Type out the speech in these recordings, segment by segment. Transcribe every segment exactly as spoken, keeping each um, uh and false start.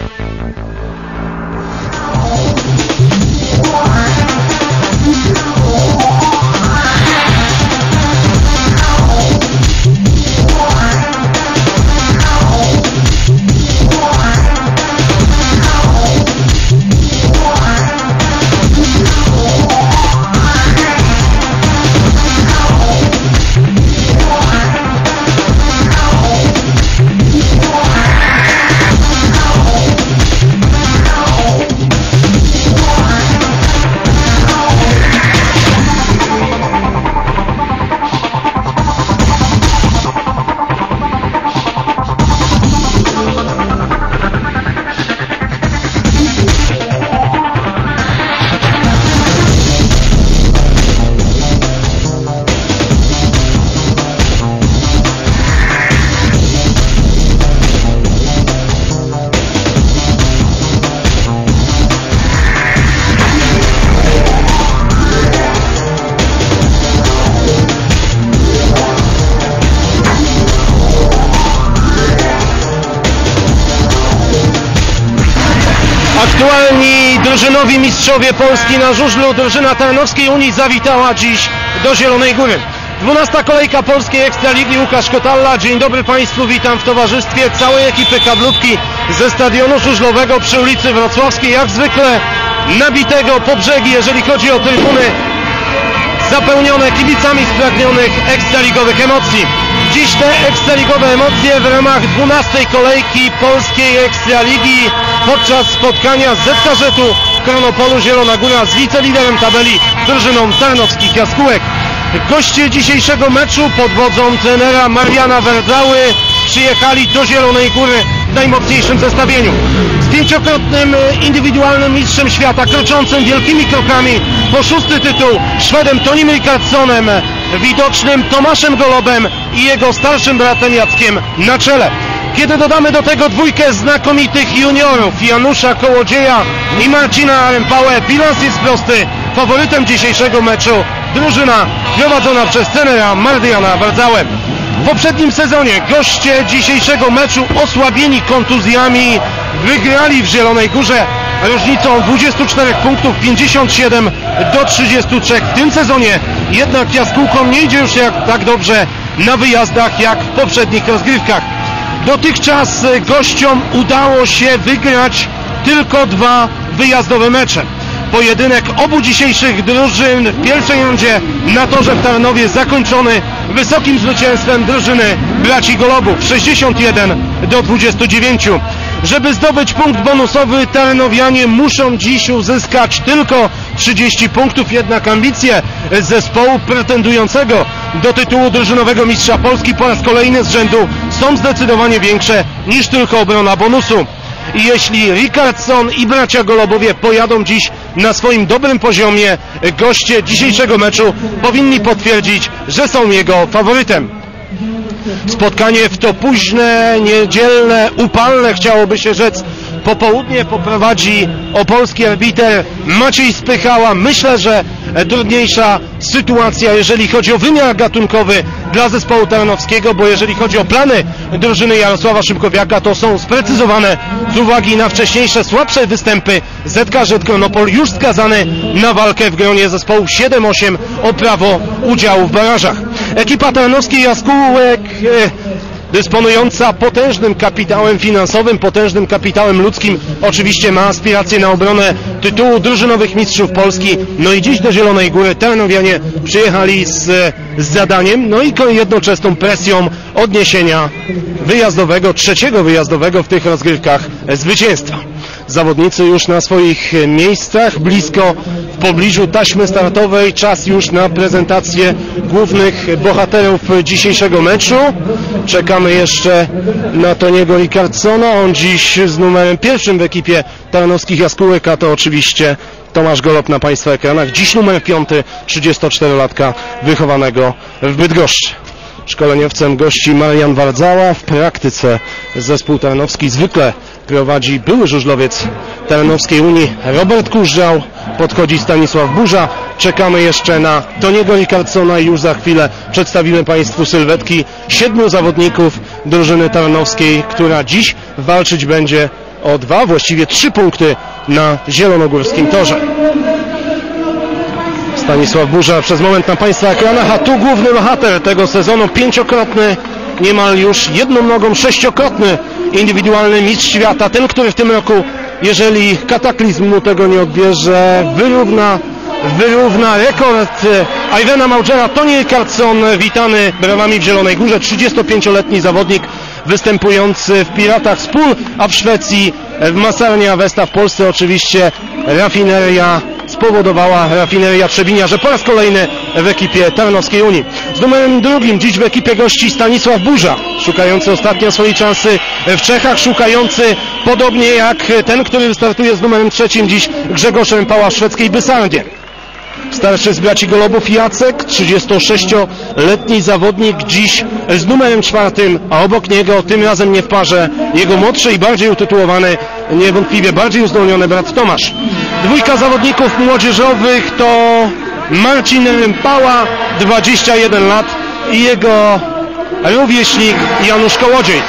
Aktualni drużynowi mistrzowie Polski na żużlu, drużyna Tarnowskiej Unii zawitała dziś do Zielonej Góry. dwunasta kolejka Polskiej Ekstraligi, Łukasz Kotalla. Dzień dobry Państwu, witam w towarzystwie całej ekipy kablówki ze stadionu żużlowego przy ulicy Wrocławskiej. Jak zwykle nabitego po brzegi, jeżeli chodzi o trybuny zapełnione kibicami spragnionych ekstraligowych emocji. Dziś te ekstraligowe emocje w ramach dwunastej kolejki Polskiej Ekstraligi podczas spotkania Z K Z-u Chronopolu Zielona Góra z wiceliderem tabeli drużyną Tarnowskich Jaskółek. Goście dzisiejszego meczu pod wodzą trenera Mariana Werdzały przyjechali do Zielonej Góry w najmocniejszym zestawieniu. Z pięciokrotnym indywidualnym mistrzem świata, kroczącym wielkimi krokami po szósty tytuł, Szwedem Tonim Rickardssonem, widocznym Tomaszem Golobem i jego starszym bratem Jackiem na czele. Kiedy dodamy do tego dwójkę znakomitych juniorów, Janusza Kołodzieja i Marcina Rempałę, bilans jest prosty. Faworytem dzisiejszego meczu drużyna prowadzona przez trenera Mariana Werdzałę. W poprzednim sezonie goście dzisiejszego meczu, osłabieni kontuzjami, wygrali w Zielonej Górze różnicą dwudziestu czterech punktów, pięćdziesiąt siedem do trzydziestu trzech. W tym sezonie jednak jaskółkom nie idzie już jak tak dobrze na wyjazdach jak w poprzednich rozgrywkach. Dotychczas gościom udało się wygrać tylko dwa wyjazdowe mecze. Pojedynek obu dzisiejszych drużyn w pierwszej rundzie na torze w Tarnowie zakończony wysokim zwycięstwem drużyny braci Golobów sześćdziesiąt jeden do dwudziestu dziewięciu. Żeby zdobyć punkt bonusowy, tarnowianie muszą dziś uzyskać tylko trzydzieści punktów, jednak ambicje zespołu pretendującego do tytułu drużynowego mistrza Polski po raz kolejny z rzędu są zdecydowanie większe niż tylko obrona bonusu. I jeśli Rickardsson i bracia Golobowie pojadą dziś na swoim dobrym poziomie, goście dzisiejszego meczu powinni potwierdzić, że są jego faworytem. Spotkanie w to późne, niedzielne, upalne, chciałoby się rzec, popołudnie poprowadzi opolski arbiter Maciej Spychała. Myślę, że trudniejsza sytuacja, jeżeli chodzi o wymiar gatunkowy dla zespołu tarnowskiego, bo jeżeli chodzi o plany drużyny Jarosława Szymkowiaka, to są sprecyzowane z uwagi na wcześniejsze słabsze występy. Z K Z Chronopol już skazany na walkę w gronie zespołu siedem osiem o prawo udziału w barażach. Ekipa Tarnowskiej Jaskółek dysponująca potężnym kapitałem finansowym, potężnym kapitałem ludzkim, oczywiście ma aspiracje na obronę tytułu drużynowych mistrzów Polski. No i dziś do Zielonej Góry tarnowianie przyjechali z, z zadaniem, no i jednoczesną presją odniesienia wyjazdowego, trzeciego wyjazdowego w tych rozgrywkach zwycięstwa. Zawodnicy już na swoich miejscach, blisko w pobliżu taśmy startowej. Czas już na prezentację głównych bohaterów dzisiejszego meczu. Czekamy jeszcze na Toniego Rickardssona. On dziś z numerem pierwszym w ekipie Tarnowskich Jaskółek, a to oczywiście Tomasz Golob na Państwa ekranach. Dziś numer piąty, trzydziestoczterolatka wychowanego w Bydgoszczy. Szkoleniowcem gości Marian Werdzała. W praktyce zespół tarnowski zwykle prowadzi były żużlowiec Tarnowskiej Unii Robert Kurzał, podchodzi Stanisław Burza. Czekamy jeszcze na Toniego Rickardssona i już za chwilę przedstawimy Państwu sylwetki siedmiu zawodników drużyny tarnowskiej, która dziś walczyć będzie o dwa, właściwie trzy punkty na zielonogórskim torze. Stanisław Burza przez moment na Państwa ekranach, a tu główny bohater tego sezonu, pięciokrotny, niemal już jedną nogą sześciokrotny indywidualny mistrz świata, ten, który w tym roku, jeżeli kataklizm mu tego nie odbierze, wyrówna, wyrówna rekord Ivana Maugera. Tony Rickardsson, witany brawami w Zielonej Górze, trzydziestopięcioletni zawodnik występujący w Piratach z Pól, a w Szwecji w Masarnia Westa, w Polsce oczywiście rafineria spowodowała, rafineria Trzebinia, że po raz kolejny w ekipie Tarnowskiej Unii. Z numerem drugim dziś w ekipie gości Stanisław Burza, szukający ostatnio swojej szansy w Czechach, szukający podobnie jak ten, który wystartuje z numerem trzecim dziś, Grzegorz Rempała w szwedzkiej Bysardzie. Starszy z braci Golobów Jacek, trzydziestosześcioletni zawodnik, dziś z numerem czwartym, a obok niego, tym razem nie w parze, jego młodszy i bardziej utytułowany, niewątpliwie bardziej uzdolniony brat Tomasz. Dwójka zawodników młodzieżowych to Marcin Rempała, dwadzieścia jeden lat, i jego rówieśnik Janusz Kołodziej.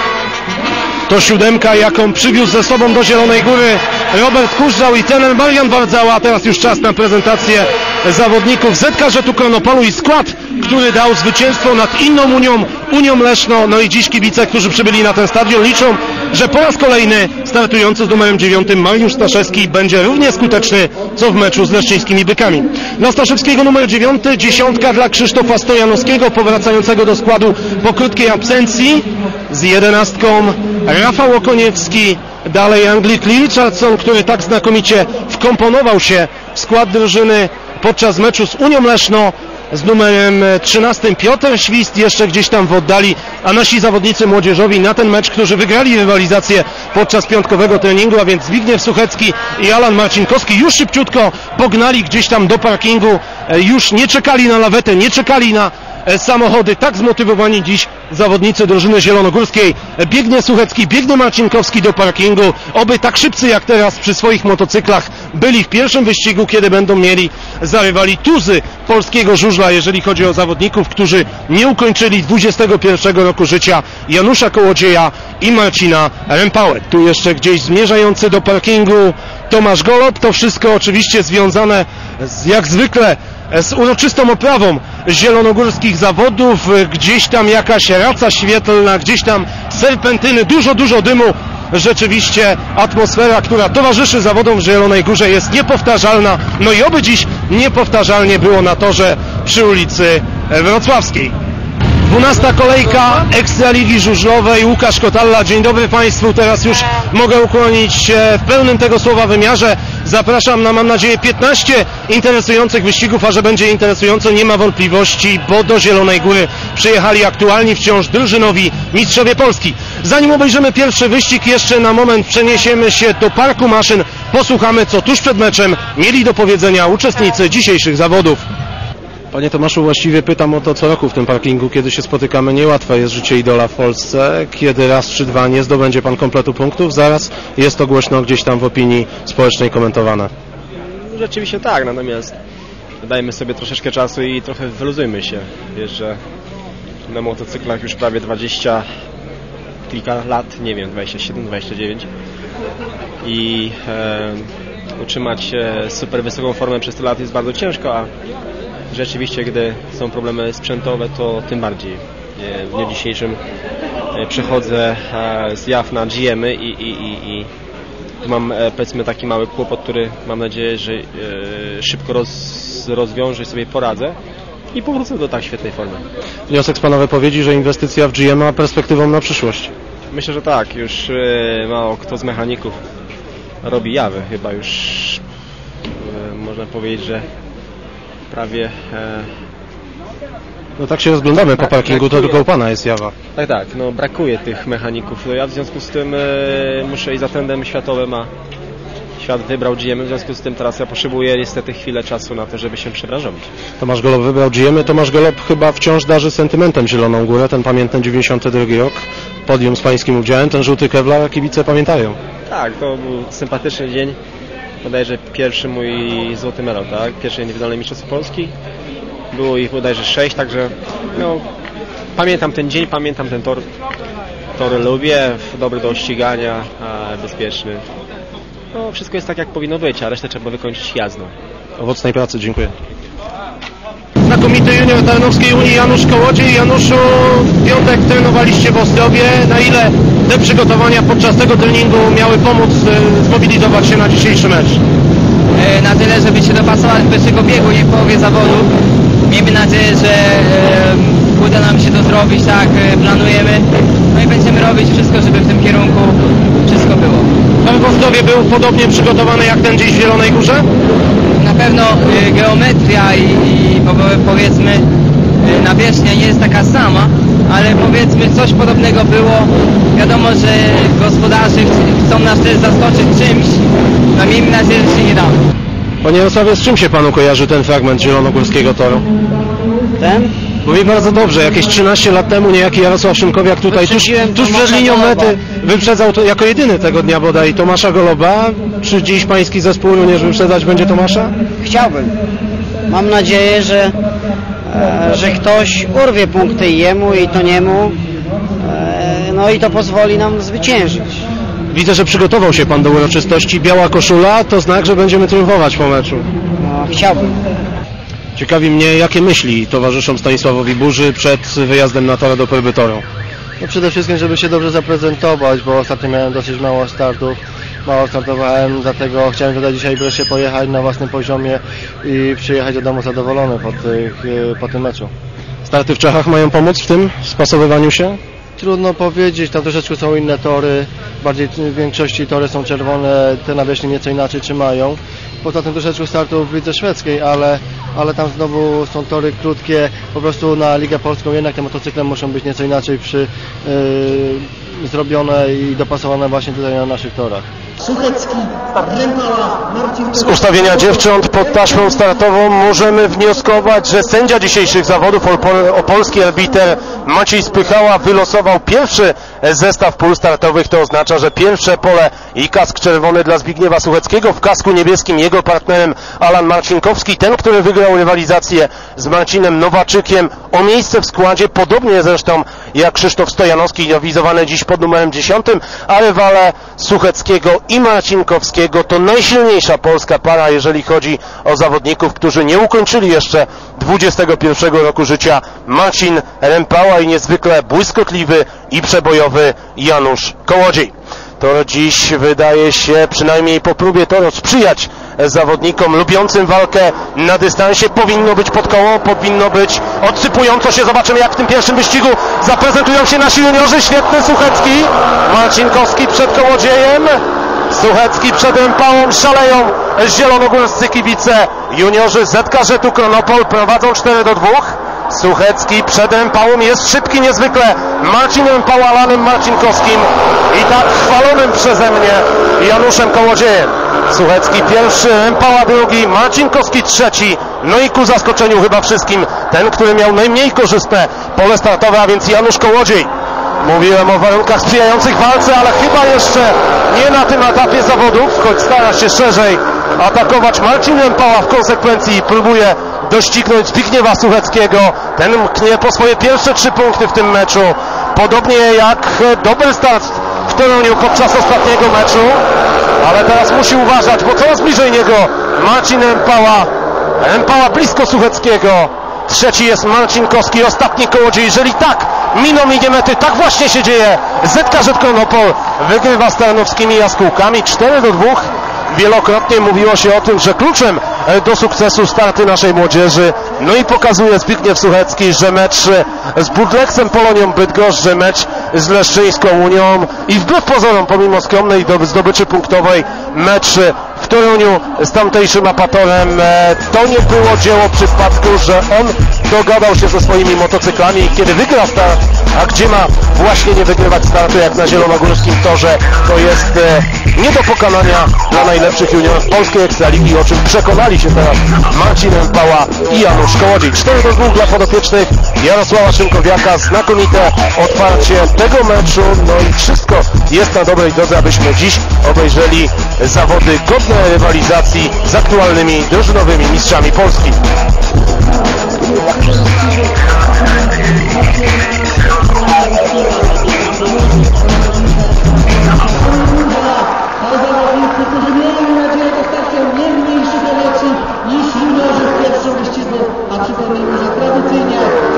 To siódemka, jaką przywiózł ze sobą do Zielonej Góry Robert Kurzał i trener Marian Bardzała. Teraz już czas na prezentację zawodników Z K Z-u Kronopolu i skład, który dał zwycięstwo nad inną Unią, Unią Leszno. No i dziś kibice, którzy przybyli na ten stadion, liczą, że po raz kolejny startujący z numerem dziewiątym Mariusz Staszewski będzie równie skuteczny, co w meczu z leszczyńskimi Bykami. Dla Staszewskiego numer dziewiąty, dziesiątka dla Krzysztofa Stojanowskiego, powracającego do składu po krótkiej absencji. Z jedenastką Rafał Okoniewski, dalej Anglik Lee Richardson, który tak znakomicie wkomponował się w skład drużyny podczas meczu z Unią Leszno. Z numerem trzynastym Piotr Świst jeszcze gdzieś tam w oddali, a nasi zawodnicy młodzieżowi na ten mecz, którzy wygrali rywalizację podczas piątkowego treningu, a więc Zbigniew Suchecki i Alan Marcinkowski, już szybciutko pognali gdzieś tam do parkingu, już nie czekali na lawetę, nie czekali na samochody. Tak zmotywowani dziś zawodnicy drużyny zielonogórskiej. Biegnie Suchecki, biegnie Marcinkowski do parkingu. Oby tak szybcy jak teraz przy swoich motocyklach byli w pierwszym wyścigu, kiedy będą mieli za rywali tuzy polskiego żużla, jeżeli chodzi o zawodników, którzy nie ukończyli dwudziestego pierwszego roku życia, Janusza Kołodzieja i Marcina Rempałę. Tu jeszcze gdzieś zmierzający do parkingu Tomasz Golob. To wszystko oczywiście związane z, jak zwykle z uroczystą oprawą zielonogórskich zawodów. Gdzieś tam jakaś raca świetlna, gdzieś tam serpentyny, dużo, dużo dymu. Rzeczywiście atmosfera, która towarzyszy zawodom w Zielonej Górze, jest niepowtarzalna. No i oby dziś niepowtarzalnie było na torze przy ulicy Wrocławskiej. dwunasta kolejka Ekstraligi Żużlowej. Łukasz Kotalla, dzień dobry Państwu. Teraz już mogę ukłonić się w pełnym tego słowa wymiarze. Zapraszam na, mam nadzieję, piętnaście interesujących wyścigów, a że będzie interesująco, nie ma wątpliwości, bo do Zielonej Góry przyjechali aktualni wciąż drużynowi mistrzowie Polski. Zanim obejrzymy pierwszy wyścig, jeszcze na moment przeniesiemy się do Parku Maszyn. Posłuchamy, co tuż przed meczem mieli do powiedzenia uczestnicy dzisiejszych zawodów. Panie Tomaszu, właściwie pytam o to co roku w tym parkingu, kiedy się spotykamy. Niełatwe jest życie idola w Polsce, kiedy raz czy dwa nie zdobędzie Pan kompletu punktów, zaraz jest to głośno gdzieś tam w opinii społecznej komentowane. Rzeczywiście tak, natomiast dajmy sobie troszeczkę czasu i trochę wyluzujmy się. Wiesz, że na motocyklach już prawie dwadzieścia kilka lat, nie wiem, dwadzieścia siedem, dwadzieścia dziewięć i e, utrzymać e, super wysoką formę przez te lata jest bardzo ciężko, a rzeczywiście, gdy są problemy sprzętowe, to tym bardziej. W dniu dzisiejszym przechodzę z jaw na G M-y i, i, i, i tu mam, powiedzmy, taki mały kłopot, który mam nadzieję, że szybko roz, rozwiążę i sobie poradzę i powrócę do tak świetnej formy. Wniosek z Pana wypowiedzi, że inwestycja w G M ma perspektywą na przyszłość. Myślę, że tak. Już mało kto z mechaników robi jawy. Chyba już można powiedzieć, że prawie... E... No tak się rozglądamy po parkingu, to tylko u Pana jest jawa. Tak, tak, no brakuje tych mechaników. No ja w związku z tym e, muszę i za trendem światowym, a świat wybrał G M, w związku z tym teraz ja potrzebuję niestety chwilę czasu na to, żeby się przebranżowić. Tomasz Golob wybrał G M, Tomasz Golob chyba wciąż darzy sentymentem Zieloną Górę, ten pamiętny dziewięćdziesiąty drugi rok, podium z Pańskim udziałem, ten żółty kevlar, kibice pamiętają. Tak, to był sympatyczny dzień. Bodajże pierwszy mój złoty medal, tak? Pierwsze indywidualne mistrzostwo Polski. Było ich bodajże sześć, także no, pamiętam ten dzień, pamiętam ten tor. Tory lubię, dobry do ścigania, bezpieczny. No, wszystko jest tak, jak powinno być, a resztę trzeba wykończyć jazdą. Owocnej pracy, dziękuję. Znakomity junior Tarnowskiej Unii Janusz Kołodziej. Januszu, w piątek trenowaliście w Ostrowie. Na ile te przygotowania podczas tego treningu miały pomóc e, zmobilizować się na dzisiejszy mecz? E, na tyle, żeby się dopasować do pierwszego biegu, nie w połowie zawodu. Miejmy nadzieję, że e, uda nam się to zrobić, tak e, planujemy. No i będziemy robić wszystko, żeby w tym kierunku wszystko było. Pan w Ostrowie był podobnie przygotowany jak ten dziś w Zielonej Górze? Na pewno y, geometria i, i po, powiedzmy y, nawierzchnia nie jest taka sama, ale powiedzmy coś podobnego było. Wiadomo, że gospodarze ch chcą nas też zaskoczyć czymś, no miejmy nadzieję, że się nie damy. Panie Jarosławie, z czym się Panu kojarzy ten fragment zielonogórskiego toru? Ten? Mówi bardzo dobrze, jakieś trzynaście lat temu niejaki Jarosław Szymkowiak tutaj tuż, tuż przed linią mety wyprzedzał to jako jedyny tego dnia bodaj Tomasza Goloba. Czy dziś pański zespół również wyprzedzać będzie Tomasza? Chciałbym. Mam nadzieję, że, e, że ktoś urwie punkty jemu i to niemu, e, no i to pozwoli nam zwyciężyć. Widzę, że przygotował się Pan do uroczystości. Biała koszula to znak, że będziemy triumfować po meczu. No, chciałbym. Ciekawi mnie, jakie myśli towarzyszą Stanisławowi Burzy przed wyjazdem na torę do Perbytoru. No przede wszystkim, żeby się dobrze zaprezentować, bo ostatnio miałem dosyć mało startów, mało startowałem, dlatego chciałem tutaj dzisiaj wreszcie pojechać na własnym poziomie i przyjechać do domu zadowolony po, tych, po tym meczu. Starty w Czechach mają pomóc w tym spasowywaniu się? Trudno powiedzieć, tam troszeczkę są inne tory, bardziej w większości tory są czerwone, te nawierzchnie nieco inaczej trzymają. Poza tym troszeczkę startów w lidze szwedzkiej, ale, ale tam znowu są tory krótkie, po prostu na Ligę Polską jednak te motocykle muszą być nieco inaczej przy, yy, zrobione i dopasowane właśnie tutaj na naszych torach. Suchecki, Rempała, Marcin... Z ustawienia dziewcząt pod taśmą startową możemy wnioskować, że sędzia dzisiejszych zawodów, opolski arbiter Maciej Spychała, wylosował pierwszy zestaw pól startowych. To oznacza, że pierwsze pole i kask czerwony dla Zbigniewa Sucheckiego, w kasku niebieskim jego partnerem Alan Marcinkowski, ten, który wygrał rywalizację z Marcinem Nowaczykiem o miejsce w składzie, podobnie zresztą jak Krzysztof Stojanowski, awizowany dziś pod numerem dziesiątym, a rywale Sucheckiego i Marcinkowskiego to najsilniejsza polska para, jeżeli chodzi o zawodników, którzy nie ukończyli jeszcze dwudziestego pierwszego roku życia. Marcin Rempała i niezwykle błyskotliwy i przebojowy Janusz Kołodziej. To dziś wydaje się, przynajmniej po próbie toru, sprzyjać zawodnikom lubiącym walkę na dystansie. Powinno być pod koło, powinno być odsypująco się. Zobaczymy, jak w tym pierwszym wyścigu zaprezentują się nasi juniorzy. Świetny Suchecki, Marcinkowski przed Kołodziejem, Suchecki przed Rempałą. Szaleją zielonogórscy kibice. Juniorzy Z K Z-u Kronopol prowadzą cztery do dwóch. Suchecki przed Rempałą jest szybki niezwykle. Marcin Rempała Alanem Marcinkowskim i tak chwalonym przeze mnie Januszem Kołodziejem. Suchecki pierwszy, Rempała drugi, Marcinkowski trzeci. No i ku zaskoczeniu chyba wszystkim ten, który miał najmniej korzystne pole startowe, a więc Janusz Kołodziej. Mówiłem o warunkach sprzyjających walce, ale chyba jeszcze nie na tym etapie zawodów, choć stara się szerzej atakować Marcin Rempała, w konsekwencji próbuje doścignąć Zbigniewa Sucheckiego. Ten mknie po swoje pierwsze trzy punkty w tym meczu. Podobnie jak dobry start w Toruniu podczas ostatniego meczu, ale teraz musi uważać, bo coraz bliżej niego Marcin Rempała. Rempała blisko Sucheckiego. Trzeci jest Marcinkowski, ostatni Kołodziej. Jeżeli tak miną linię mety, tak właśnie się dzieje. Z K Z Kronopol wygrywa z tarnowskimi jaskółkami cztery do dwóch. Wielokrotnie mówiło się o tym, że kluczem do sukcesu starty naszej młodzieży. No i pokazuje Zbigniew Suchecki, że mecz z Budleksem Polonią Bydgoszcz, że mecz z Leszczyńską Unią i wbrew pozorom, pomimo skromnej zdobyczy punktowej, mecz w Toruniu z tamtejszym apatorem, to nie było dzieło przypadku, że on dogadał się ze swoimi motocyklami i kiedy wygra start, a gdzie ma właśnie nie wygrywać startu jak na zielonogórskim torze, to jest nie do pokonania dla najlepszych juniorów polskiej Ekstraligi, o czym przekonali się teraz Marcin Rempała i Janusz Kołodziej. cztery do dwóch dla podopiecznych Jarosława Szymkowiaka. Znakomite otwarcie tego meczu, no i wszystko jest na dobrej drodze, abyśmy dziś obejrzeli zawody godne rywalizacji z aktualnymi drużynowymi mistrzami Polski. zawodnicy, którzy mieli nadzieję dostarczą nie mniejszych emocji niż juniorzy w pierwszym wyścigu, a przypomnijmy, że tradycyjnie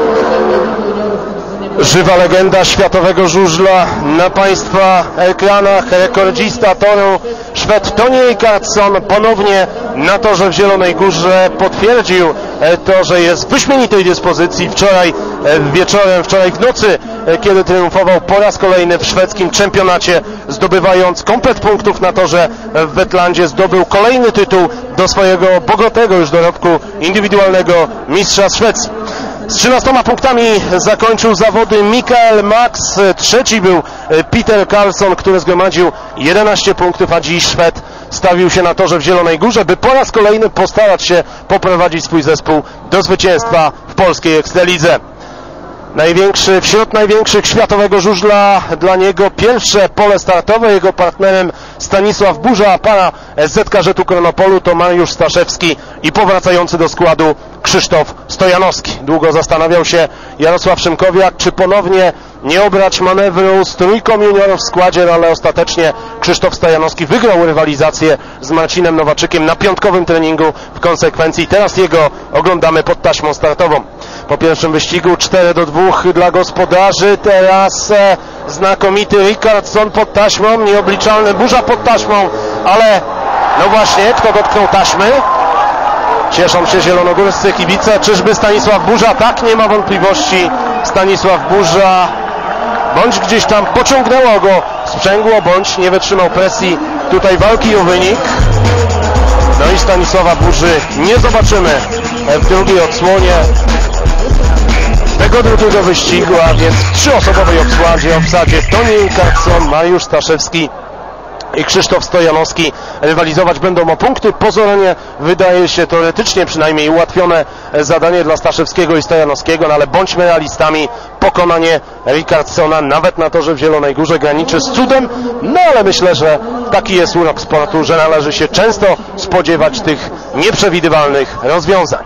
żywa legenda światowego żużla na Państwa ekranach, rekordzista toru Szwed Tony Rickardsson ponownie na torze w Zielonej Górze potwierdził to, że jest w wyśmienitej dyspozycji. Wczoraj wieczorem, wczoraj w nocy, kiedy triumfował po raz kolejny w szwedzkim czempionacie, zdobywając komplet punktów na torze w Wetlandzie, zdobył kolejny tytuł do swojego bogatego już dorobku indywidualnego mistrza Szwecji. Z trzynastoma punktami zakończył zawody Mikael Max, trzeci był Peter Karlsson, który zgromadził jedenaście punktów, a dziś Szwed stawił się na torze w Zielonej Górze, by po raz kolejny postarać się poprowadzić swój zespół do zwycięstwa w polskiej Ekstralidze. Największy, wśród największych światowego żużla dla niego pierwsze pole startowe. Jego partnerem Stanisław Burza, a para z Z K Z-u Kronopolu to Mariusz Staszewski i powracający do składu Krzysztof Stojanowski. Długo zastanawiał się Jarosław Szymkowiak, czy ponownie nie obrać manewru z trójką juniorów w składzie, ale ostatecznie Krzysztof Stojanowski wygrał rywalizację z Marcinem Nowaczykiem na piątkowym treningu w konsekwencji. Teraz jego oglądamy pod taśmą startową. Po pierwszym wyścigu cztery do dwóch dla gospodarzy, teraz e, znakomity Rickardsson pod taśmą, nieobliczalny Burza pod taśmą, ale no właśnie, kto dotknął taśmy? Cieszą się zielonogórscy kibice. Czyżby Stanisław Burza? Tak, nie ma wątpliwości. Stanisław Burza bądź gdzieś tam pociągnęło go sprzęgło, bądź nie wytrzymał presji tutaj walki o wynik. No i Stanisława Burzy nie zobaczymy w drugiej odsłonie tego drugiego wyścigu, a więc w trzyosobowej obsadzie, obsadzie Tony Rickardsson, Mariusz Staszewski i Krzysztof Stojanowski rywalizować będą o punkty. Pozornie wydaje się teoretycznie przynajmniej ułatwione zadanie dla Staszewskiego i Stojanowskiego, no ale bądźmy realistami, pokonanie Rickardssona nawet na torze w Zielonej Górze graniczy z cudem, no ale myślę, że taki jest urok sportu, że należy się często spodziewać tych nieprzewidywalnych rozwiązań.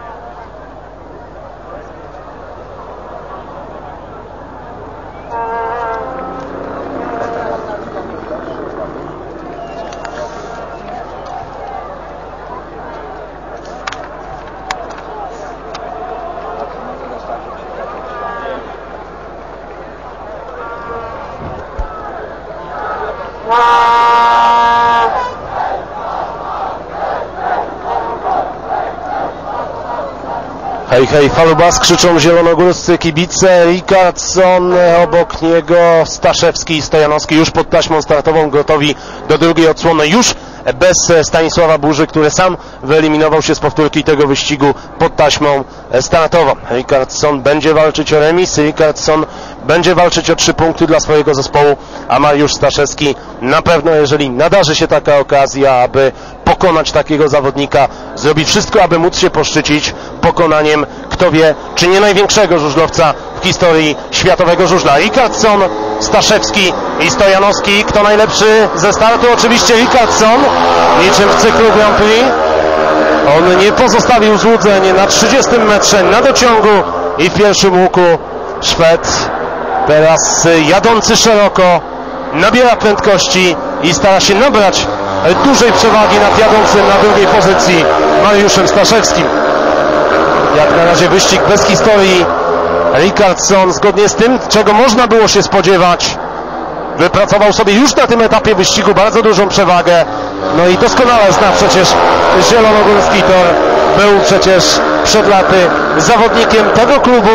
Hej, hej, falubas, krzyczą zielonogórscy kibice. Rickardsson, obok niego Staszewski i Stojanowski już pod taśmą startową, gotowi do drugiej odsłony, już bez Stanisława Burzy, który sam wyeliminował się z powtórki tego wyścigu pod taśmą startową. Rickardsson będzie walczyć o remis, Rickardsson będzie walczyć o trzy punkty dla swojego zespołu, a Mariusz Staszewski na pewno, jeżeli nadarzy się taka okazja, aby pokonać takiego zawodnika, zrobi wszystko, aby móc się poszczycić pokonaniem, kto wie, czy nie największego żużlowca w historii światowego żużla. Rickardsson, Staszewski i Stojanowski. Kto najlepszy ze startu? Oczywiście Rickardsson, niczym w cyklu Grand Prix. On nie pozostawił złudzeń na trzydziestym metrze na dociągu i w pierwszym łuku Szwed, teraz jadący szeroko, nabiera prędkości i stara się nabrać dużej przewagi nad jadącym na drugiej pozycji Mariuszem Staszewskim. Jak na razie wyścig bez historii. Rickardsson, zgodnie z tym, czego można było się spodziewać, wypracował sobie już na tym etapie wyścigu bardzo dużą przewagę. No i doskonale zna przecież zielonogórski tor. Był przecież przed laty zawodnikiem tego klubu.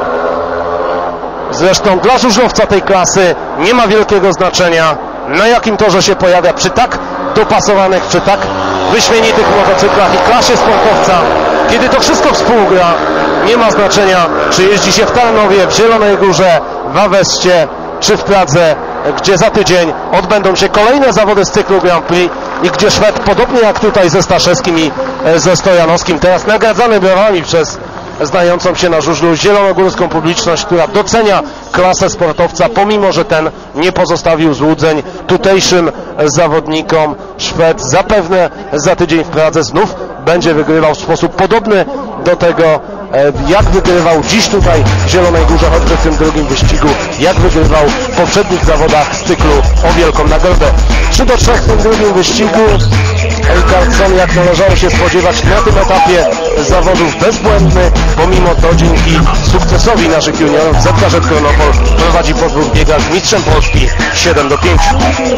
Zresztą dla żużlowca tej klasy nie ma wielkiego znaczenia, na jakim torze się pojawia, przy tak dopasowanych, przy tak wyśmienitych motocyklach i klasie sportowca. Kiedy to wszystko współgra, nie ma znaczenia, czy jeździ się w Tarnowie, w Zielonej Górze, w Aweście, czy w Pradze, gdzie za tydzień odbędą się kolejne zawody z cyklu Grand Prix i gdzie Szwed, podobnie jak tutaj ze Staszewskim i ze Stojanowskim, teraz nagradzany brawami przez znającą się na żużlu zielonogórską publiczność, która docenia klasę sportowca, pomimo że ten nie pozostawił złudzeń tutejszym zawodnikom. Szwed zapewne za tydzień w Pradze znów będzie wygrywał w sposób podobny do tego, jak wygrywał dziś tutaj w Zielonej Górze, choćby w tym drugim wyścigu, jak wygrywał w poprzednich zawodach z cyklu o Wielką Nagrodę. trzy do trzech w tym drugim wyścigu. Ricardson, jak należało się spodziewać, na tym etapie zawodów bezbłędny, pomimo to dzięki sukcesowi naszych juniorów Z K Z Chronopol prowadzi po dwóch biegach z mistrzem Polski siedem do pięciu.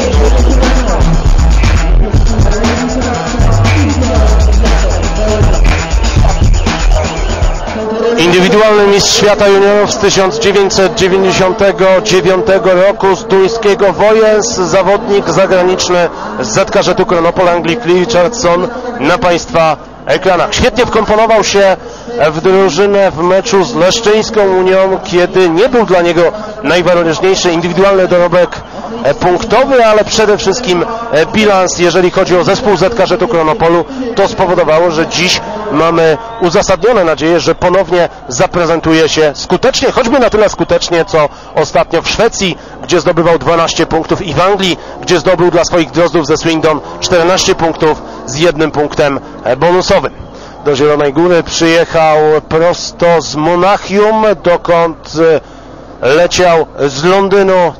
Indywidualny mistrz świata juniorów z tysiąc dziewięćset dziewięćdziesiątego dziewiątego roku z duńskiego Wojens, zawodnik zagraniczny z Z K Z Chronopol, Anglik Richardson, na Państwa ekranach. Świetnie wkomponował się w drużynę w meczu z Leszczyńską Unią, kiedy nie był dla niego najważniejszy indywidualny dorobek punktowy, ale przede wszystkim bilans, jeżeli chodzi o zespół Z K Z Chronopolu. To spowodowało, że dziś mamy uzasadnione nadzieje, że ponownie zaprezentuje się skutecznie, choćby na tyle skutecznie, co ostatnio w Szwecji, gdzie zdobywał dwanaście punktów, i w Anglii, gdzie zdobył dla swoich drozdów ze Swindon czternaście punktów z jednym punktem bonusowym. Do Zielonej Góry przyjechał prosto z Monachium, dokąd leciał z Londynu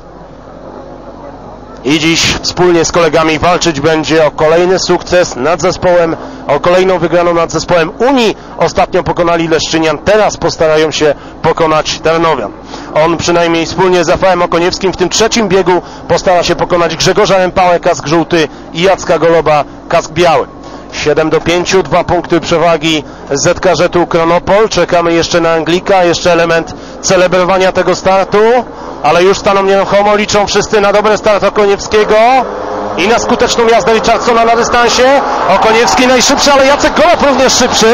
i dziś wspólnie z kolegami walczyć będzie o kolejny sukces nad zespołem, o kolejną wygraną nad zespołem Unii. Ostatnio pokonali Leszczynian, teraz postarają się pokonać Tarnowian. On przynajmniej wspólnie z Rafałem Okoniewskim w tym trzecim biegu postara się pokonać Grzegorza Rempałę, kask żółty, i Jacka Goloba, kask biały. siedem do pięciu, dwa punkty przewagi Z K Z Chronopol. Czekamy jeszcze na Anglika, jeszcze element celebrowania tego startu, ale już staną nieruchomo, liczą wszyscy na dobry start Okoniewskiego i na skuteczną jazdę Richardsona na dystansie. Okoniewski najszybszy, ale Jacek Golob również szybszy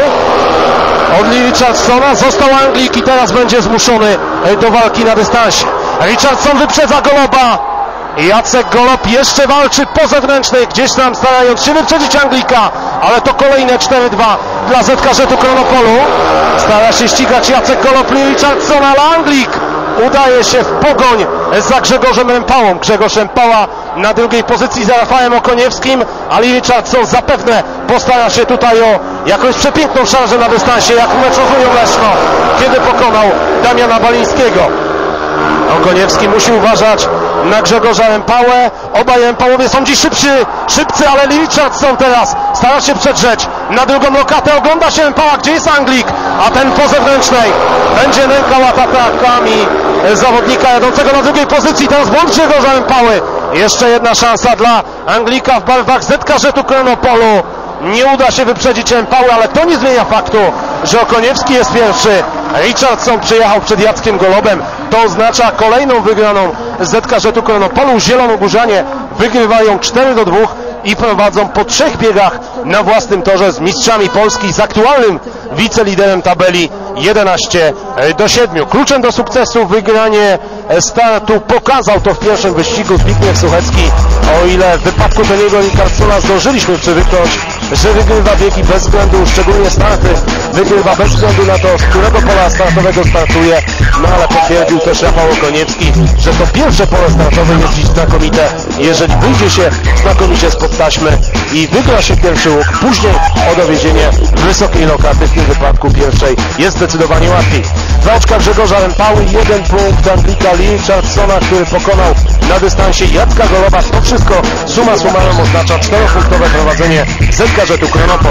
od Richardsona. Został Anglik i teraz będzie zmuszony do walki na dystansie. Richardson wyprzedza Goloba. Jacek Golob jeszcze walczy po zewnętrznej, gdzieś tam starając się wyprzedzić Anglika, ale to kolejne cztery dwa dla Z K Z Chronopolu. Stara się ścigać Jacek Golob i Richardson, ale Anglik udaje się w pogoń za Grzegorzem Rempałą. Grzegorz Rempała na drugiej pozycji za Rafałem Okoniewskim, ale Richardson zapewne postara się tutaj o jakąś przepiękną szarżę na dystansie, jak w meczu z Unią Leszno, kiedy pokonał Damiana Balińskiego. Okoniewski musi uważać na Grzegorza Rempałę. Obaj Rempałowie są dziś szybszy, szybcy, ale Richardson teraz stara się przedrzeć na drugą lokatę. Ogląda się Rempała, gdzie jest Anglik, a ten po zewnętrznej będzie nękał atakami zawodnika jadącego na drugiej pozycji. Teraz błąd Grzegorza Rempały. Jeszcze jedna szansa dla Anglika w barwach Z K Z Chronopolu. Nie uda się wyprzedzić Rempały, ale to nie zmienia faktu, że Okoniewski jest pierwszy. Richardson przyjechał przed Jackiem Golobem. To oznacza kolejną wygraną Z K Z Chronopolu. Zielonogórzanie wygrywają cztery do dwóch i prowadzą po trzech biegach na własnym torze z mistrzami Polski, z aktualnym wiceliderem tabeli jedenaście do siedmiu. Kluczem do sukcesu wygranie startu pokazał to w pierwszym wyścigu Zbigniew Suchecki. O ile w wypadku do niego Richardsona zdążyliśmy przywyknąć, że wygrywa biegi bez względu, szczególnie starty, wygrywa bez względu na to, z którego pola startowego startuje, no ale potwierdził też Rafał Okoniewski, że to pierwsze pole startowe jest dziś znakomite. Jeżeli wyjdzie się znakomicie spod taśmy i wygra się pierwszy łuk, później o dowiezienie wysokiej lokaty, w tym wypadku pierwszej, jest zdecydowanie łatwiej. Dwa oczka Grzegorza Rempały, jeden punkt Anglika Richardsona, który pokonał na dystansie Jacka Goloba. To wszystko summa summarum oznacza czteropunktowe prowadzenie Z K Z Chronopol.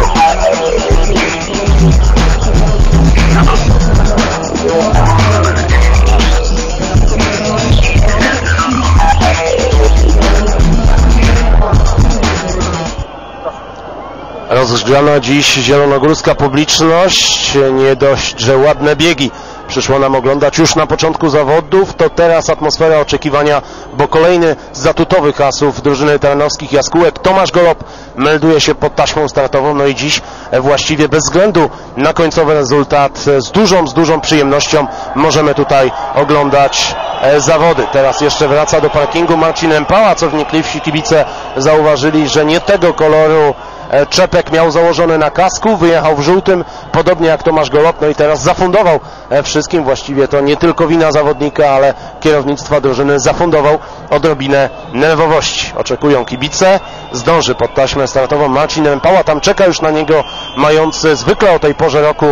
Rozgrzana dziś zielonogórska publiczność, nie dość, że ładne biegi przyszło nam oglądać już na początku zawodów, to teraz atmosfera oczekiwania, bo kolejny z zatutowych asów drużyny tarnowskich jaskółek, Tomasz Golob, melduje się pod taśmą startową, no i dziś właściwie bez względu na końcowy rezultat z dużą, z dużą przyjemnością możemy tutaj oglądać zawody. Teraz jeszcze wraca do parkingu Marcin Rempała, co wnikliwsi kibice zauważyli, że nie tego koloru czepek miał założony na kasku, wyjechał w żółtym, podobnie jak Tomasz Golob, no i teraz zafundował wszystkim, właściwie to nie tylko wina zawodnika, ale kierownictwa drużyny, zafundował odrobinę nerwowości. Oczekują kibice, zdąży pod taśmę startową Marcin Rempała, tam czeka już na niego mający zwykle o tej porze roku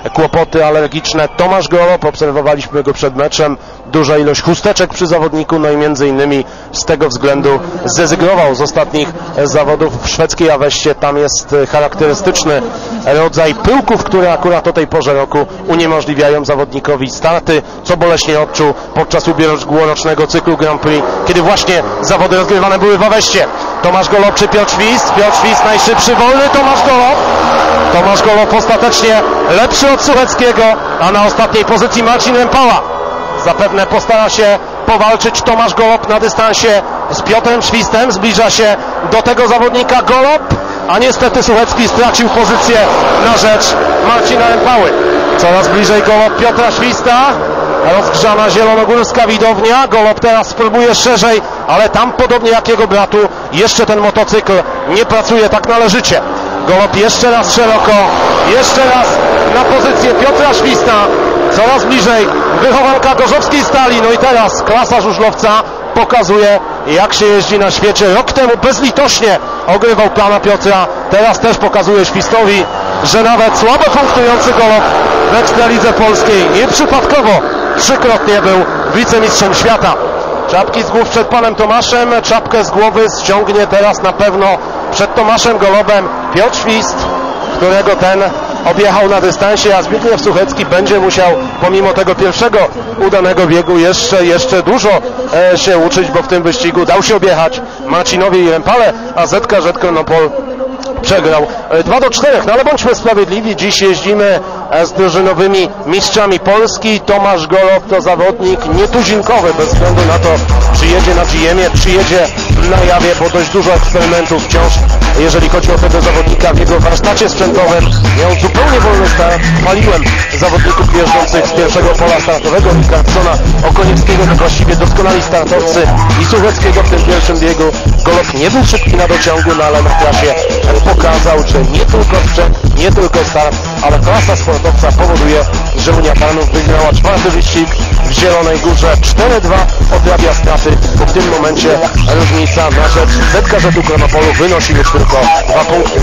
kłopoty alergiczne. Tomasz Golob, obserwowaliśmy go przed meczem, duża ilość chusteczek przy zawodniku, no i między innymi z tego względu zrezygnował z ostatnich zawodów w szwedzkiej Aweście. Tam jest charakterystyczny rodzaj pyłków, które akurat o tej porze roku uniemożliwiają zawodnikowi starty, co boleśnie odczuł podczas ubiegłorocznego cyklu Grand Prix, kiedy właśnie zawody rozgrywane były w Aweście. Tomasz Golob czy Piotr Świst? Piotr Świst najszybszy, wolny, Tomasz Golob. Tomasz Golob ostatecznie lepszy od Sucheckiego, a na ostatniej pozycji Marcin Rempała. Zapewne postara się powalczyć Tomasz Golob na dystansie z Piotrem Świstem. Zbliża się do tego zawodnika Golob, a niestety Suchecki stracił pozycję na rzecz Marcina Rempały. Coraz bliżej Golob Piotra Śwista. Rozgrzana zielonogórska widownia. Golob teraz spróbuje szerzej, ale tam podobnie jak jego bratu jeszcze ten motocykl nie pracuje tak należycie. Golob jeszcze raz szeroko, jeszcze raz na pozycję Piotra Śwista. Coraz bliżej wychowanka gorzowskiej Stali. No i teraz klasa żużlowca pokazuje, jak się jeździ na świecie. Rok temu bezlitośnie ogrywał pana Piotra. Teraz też pokazuje Świstowi, że nawet słabo punktujący Golob w Ekstralidze Polskiej nieprzypadkowo trzykrotnie był wicemistrzem świata. Czapki z głów przed panem Tomaszem. Czapkę z głowy ściągnie teraz na pewno przed Tomaszem Golobem Piotr Świst, którego ten objechał na dystansie, a Zbigniew Suchecki będzie musiał pomimo tego pierwszego udanego biegu jeszcze, jeszcze dużo e, się uczyć, bo w tym wyścigu dał się objechać Marcinowi Rempale, a Z K Z Kronopol przegrał dwa do czterech, no ale bądźmy sprawiedliwi, dziś jeździmy z drużynowymi mistrzami Polski. Tomasz Golob to zawodnik nietuzinkowy, bez względu na to, czy jedzie na G M ie, czy jedzie na jawie, bo dość dużo eksperymentów wciąż, jeżeli chodzi o tego zawodnika w jego warsztacie sprzętowym. Miał zupełnie wolny start, chwaliłem zawodników jeżdżących z pierwszego pola startowego, Rickardsona, Okoniewskiego, to właściwie doskonali startowcy i Sucheckiego w tym pierwszym biegu. Golob nie był szybki na dociągu, no ale na trasie pokazał, że nie tylko sprzęt, nie tylko start, ale klasa sportowca powoduje, że Unia Tarnów wygrała czwarty wyścig w Zielonej Górze. cztery dwa odrabia straty, bo w tym momencie różnica na rzecz Z K Z-u Kronopolu wynosi już tylko dwa punkty.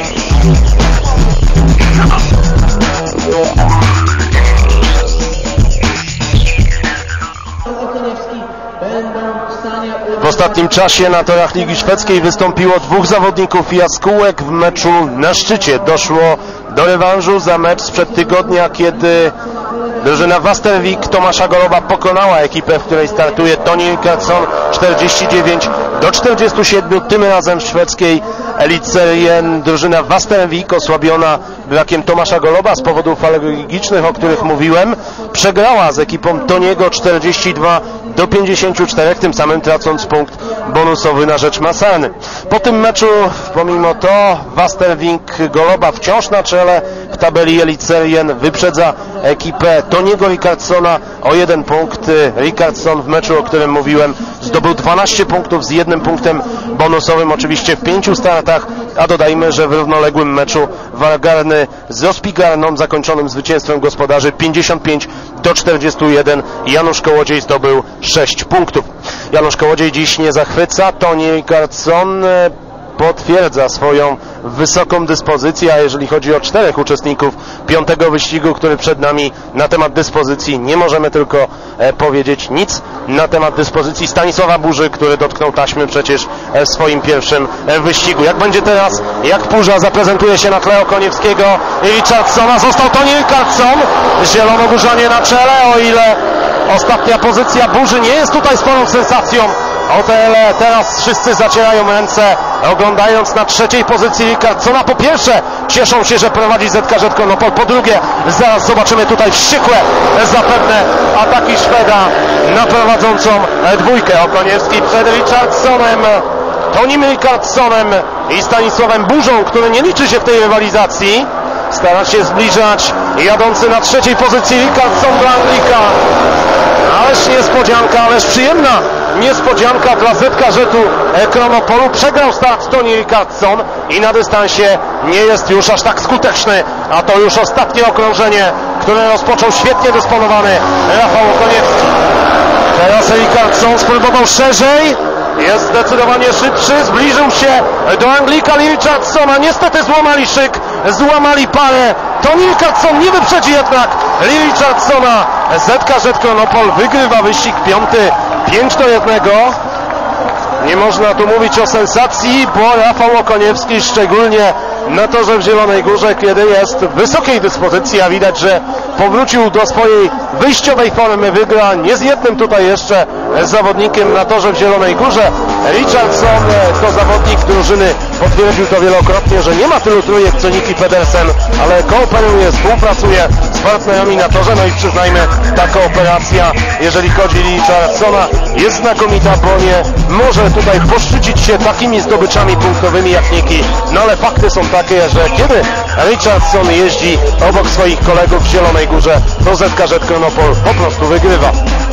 W ostatnim czasie na torach Ligi Szwedzkiej wystąpiło dwóch zawodników jaskółek w meczu na szczycie. Doszło do rewanżu za mecz sprzed tygodnia, kiedy drużyna Wastervik Tomasza Goloba pokonała ekipę, w której startuje Toni Rickardsson, czterdzieści dziewięć do czterdziestu siedmiu. Tym razem w szwedzkiej Elitserien drużyna Wastervik, osłabiona brakiem Tomasza Goloba z powodów alergicznych, o których mówiłem, przegrała z ekipą Toniego czterdzieści dwa do pięćdziesięciu czterech, tym samym tracąc punkt bonusowy na rzecz Masarny. Po tym meczu, pomimo to, Wastervik Goloba wciąż na czele w tabeli Elitserien, wyprzedza ekipę Toniego Rickardssona o jeden punkt. Rickardsson w meczu, o którym mówiłem, zdobył dwanaście punktów z jednym punktem bonusowym, oczywiście w pięciu startach, a dodajmy, że w równoległym meczu Wargarny z Rospigarną, zakończonym zwycięstwem gospodarzy pięćdziesiąt pięć do czterdziestu jeden, Janusz Kołodziej zdobył sześć punktów. Janusz Kołodziej dziś nie zachwyca. Toni Rickardsson potwierdza swoją wysoką dyspozycję, a jeżeli chodzi o czterech uczestników piątego wyścigu, który przed nami, na temat dyspozycji nie możemy tylko e, powiedzieć nic na temat dyspozycji Stanisława Burzy, który dotknął taśmy przecież e, w swoim pierwszym e, wyścigu. Jak będzie teraz, jak Burza zaprezentuje się na tle Okoniewskiego i Richardsona, został Toni Rickardsson, zielonogórzanie na czele, o ile ostatnia pozycja Burzy nie jest tutaj sporą sensacją. O tyle teraz wszyscy zacierają ręce, oglądając na trzeciej pozycji Rickardsona. Po pierwsze cieszą się, że prowadzi Z K Z Kronopol, po drugie zaraz zobaczymy tutaj wściekłe zapewne ataki Szweda na prowadzącą dwójkę. Okoniewski przed Richardsonem, Tonim Rickardsonem i Stanisławem Burzą, który nie liczy się w tej rywalizacji. Stara się zbliżać jadący na trzeciej pozycji Rickardsson dla Anglika. Ależ niespodzianka, ależ przyjemna niespodzianka dla Z K Z-u Kronopolu. Przegrał start Toni Rickardsson i na dystansie nie jest już aż tak skuteczny, a to już ostatnie okrążenie, które rozpoczął świetnie dysponowany Rafał Okoniewski. Teraz Rickardsson spróbował szerzej, jest zdecydowanie szybszy, zbliżył się do Anglika i Richardsona. Niestety złamali szyk, złamali parę Tony Richardson nie wyprzedzi jednak Lee Richardsona. Z K Z Kronopol wygrywa wyścig piąty, pięć do jednego. Nie można tu mówić o sensacji, bo Rafał Okoniewski szczególnie na torze w Zielonej Górze, kiedy jest w wysokiej dyspozycji, a widać, że powrócił do swojej wyjściowej formy, wygra nie z jednym tutaj jeszcze zawodnikiem na torze w Zielonej Górze. Richardson to zawodnik drużyny, potwierdził to wielokrotnie, że nie ma tylu trójek co Nicky Pedersen, ale kooperuje, współpracuje z partnerami na torze, no i przyznajmy, ta kooperacja, jeżeli chodzi o Richardsona, jest znakomita, bo nie może tutaj poszczycić się takimi zdobyczami punktowymi jak Nicky, no ale fakty są takie, że kiedy Richardson jeździ obok swoich kolegów w Zielonej Górze, to Z K Z Kronopol po prostu wygrywa.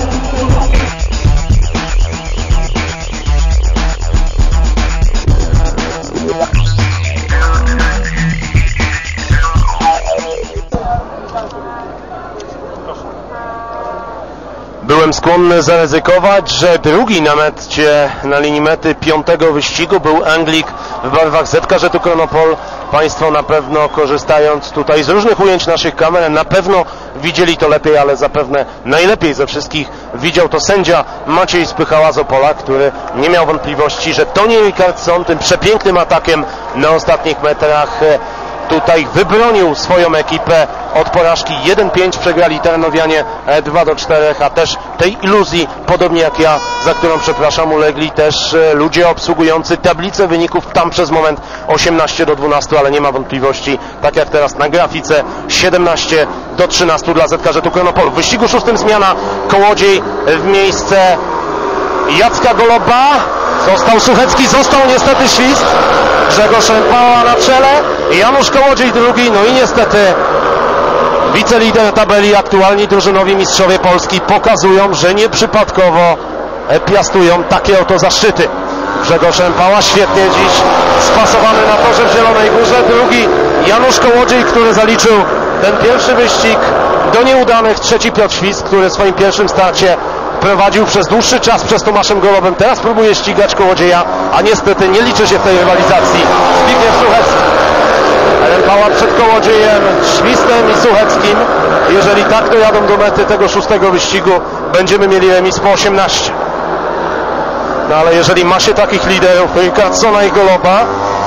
Byłem skłonny zaryzykować, że drugi na mecie, na linii mety piątego wyścigu był Anglik w barwach Z K Z Kronopol. Państwo na pewno, korzystając tutaj z różnych ujęć naszych kamer, na pewno widzieli to lepiej, ale zapewne najlepiej ze wszystkich widział to sędzia Maciej Spychała z Opola, który nie miał wątpliwości, że Tony Richardson tym przepięknym atakiem na ostatnich metrach tutaj wybronił swoją ekipę od porażki. jeden pięć przegrali Tarnowianie dwa do czterech, a też tej iluzji, podobnie jak ja, za którą przepraszam, ulegli też ludzie obsługujący tablicę wyników tam przez moment osiemnaście do dwunastu, ale nie ma wątpliwości, tak jak teraz na grafice, siedemnaście do trzynastu dla Z K Z Kronopol. W wyścigu szóstym zmiana, Kołodziej w miejsce Jacka Goloba. Został Suchecki, został niestety świst. Grzegorz Rępała na czele, Janusz Kołodziej drugi, no i niestety wicelider tabeli, aktualni drużynowi mistrzowie Polski pokazują, że nieprzypadkowo piastują takie oto zaszczyty. Grzegorz Rępała świetnie dziś spasowany na torze w Zielonej Górze, drugi Janusz Kołodziej, który zaliczył ten pierwszy wyścig do nieudanych, trzeci Piotr Świst, który w swoim pierwszym starcie prowadził przez dłuższy czas przez Tomaszem Golobem, teraz próbuje ścigać Kołodzieja, a niestety nie liczy się w tej rywalizacji Zbigniew Suchecki. Rępała przed Kołodziejem, Świstem i Sucheckim. Jeżeli tak dojadą do mety tego szóstego wyścigu, będziemy mieli remis po osiemnaście. No ale jeżeli ma się takich liderów, Richardsona i Goloba,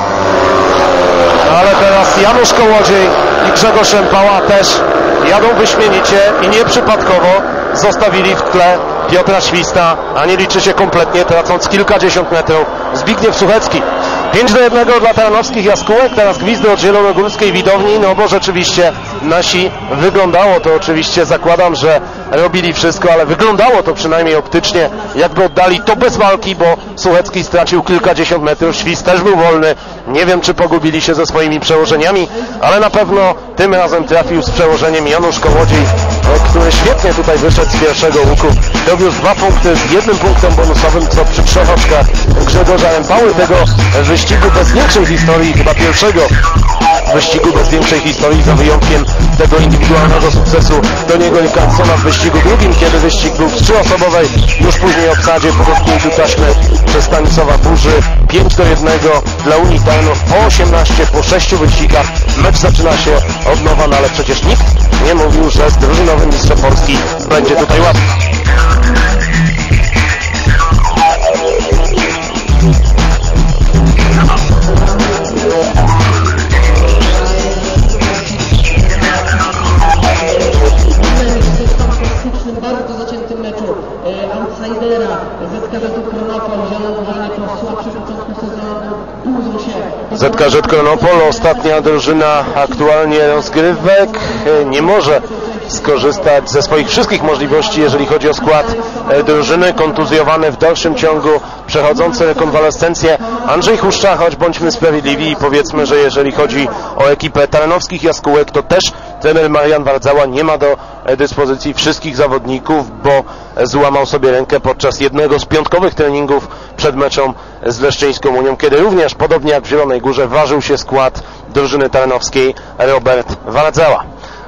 ale teraz Janusz Kołodziej i Grzegorz Rępała też jadą wyśmienicie i nieprzypadkowo zostawili w tle Piotra Śwista, a nie liczy się kompletnie, tracąc kilkadziesiąt metrów, Zbigniew Suchecki. pięć do jednego dla tarnowskich jaskółek, teraz gwizdy od zielonogórskiej widowni, no bo rzeczywiście nasi, wyglądało to oczywiście, zakładam, że robili wszystko, ale wyglądało to przynajmniej optycznie, jakby oddali to bez walki, bo Suchecki stracił kilkadziesiąt metrów, Świst też był wolny, nie wiem czy pogubili się ze swoimi przełożeniami, ale na pewno tym razem trafił z przełożeniem Janusz Kołodziej, który świetnie tutaj wyszedł z pierwszego łuku, dowiózł dwa punkty z jednym punktem bonusowym, co przy trzech oczkach Grzegorza Rępały, tego wyścigu bez większej historii, chyba pierwszego wyścigu bez większej historii, za wyjątkiem tego indywidualnego sukcesu Tony'ego Richardsona w wyścigu drugim, kiedy wyścig był w trzyosobowej, już później obsadzie po dotknięciu taśmy przez Stanisława Burzy. Pięć do jednego dla Unii Tarnów po osiemnaście, po sześciu wyścigach. Mecz zaczyna się od nowa, no ale przecież nikt nie mówił, że z drużynowym mistrzem Polski będzie tutaj łatwo. Bardzo zaciętym meczu outsidera Z K Z Kronopol, Zielonogórze po słabszym początku sezonu budzą się. Z K Z Kronopol, ostatnia drużyna aktualnie rozgrywek, nie może skorzystać ze swoich wszystkich możliwości, jeżeli chodzi o skład drużyny. Kontuzjowany w dalszym ciągu, przechodzący rekonwalescencję Andrzej Huszcza, choć bądźmy sprawiedliwi i powiedzmy, że jeżeli chodzi o ekipę tarnowskich jaskółek, to też trener Marian Wardzała nie ma do dyspozycji wszystkich zawodników, bo złamał sobie rękę podczas jednego z piątkowych treningów przed meczem z Leszczyńską Unią, kiedy również, podobnie jak w Zielonej Górze, ważył się skład drużyny tarnowskiej Robert Wardzała.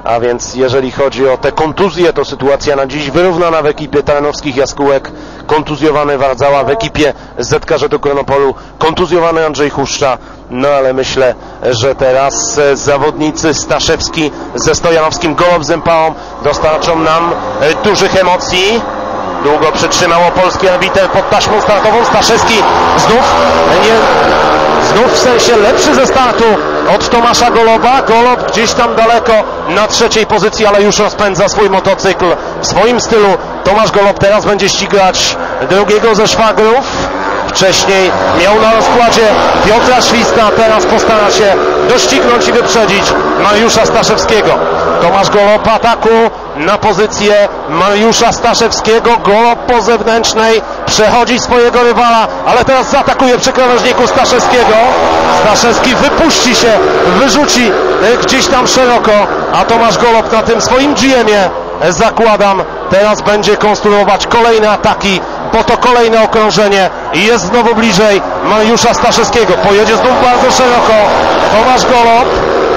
a więc jeżeli chodzi o te kontuzje, to sytuacja na dziś wyrównana w ekipie Tarnowskich Jaskółek. Kontuzjowany Wardzała, w ekipie Z K Żetu Kronopolu kontuzjowany Andrzej Huszcza, no ale myślę, że teraz zawodnicy Staszewski ze Stojanowskim, Golob z Empałą dostarczą nam dużych emocji. Długo przytrzymało polski arbiter pod taśmą startową. Staszewski znów nie, znów w sensie lepszy ze startu od Tomasza Goloba. Golob gdzieś tam daleko na trzeciej pozycji, ale już rozpędza swój motocykl w swoim stylu. Tomasz Golob teraz będzie ścigać drugiego ze szwagrów. Wcześniej miał na rozkładzie Piotra Śwista, teraz postara się doścignąć i wyprzedzić Mariusza Staszewskiego. Tomasz Golob ataku na pozycję Mariusza Staszewskiego. Golob po zewnętrznej przechodzi swojego rywala, ale teraz zaatakuje przy krawężniku Staszewskiego. Staszewski wypuści się, wyrzuci gdzieś tam szeroko, a Tomasz Golob na tym swoim G M-ie, zakładam, teraz będzie konstruować kolejne ataki, bo to kolejne okrążenie i jest znowu bliżej Mariusza Staszewskiego. Pojedzie znów bardzo szeroko Tomasz Golob.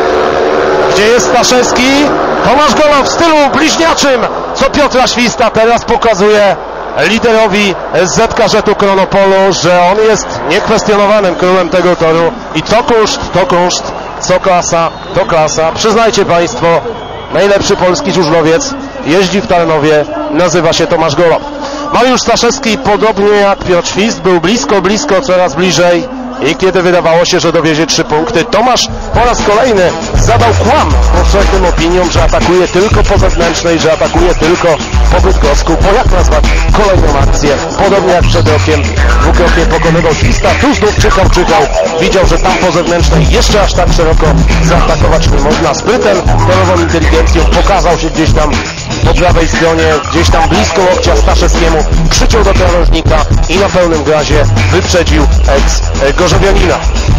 Gdzie jest Staszewski? Tomasz Golob w stylu bliźniaczym, co Piotra Śwista teraz pokazuje liderowi Z K Żetu Kronopolu, że on jest niekwestionowanym królem tego toru i to kunszt, to kunszt, co klasa, to klasa. Przyznajcie Państwo, najlepszy polski żużlowiec jeździ w Tarnowie, nazywa się Tomasz Golob. Mariusz Staszewski, podobnie jak Piotr Świst, był blisko, blisko, coraz bliżej i kiedy wydawało się, że dowiezie trzy punkty, Tomasz po raz kolejny zadał kłam powszechnym opiniom, że atakuje tylko po zewnętrznej, że atakuje tylko po bydgosku, bo jak nazwać kolejną akcję? Podobnie jak przed rokiem, dwukrotnie pokonywał Śwista, tu znów czyhał, czyhał, widział, że tam po zewnętrznej jeszcze aż tak szeroko zaatakować nie można. Sprytem, torową inteligencją pokazał się gdzieś tam po prawej stronie, gdzieś tam blisko łokcia Staszewskiemu, przyciął do krawężnika i na pełnym gazie wyprzedził ex-gorzowianina.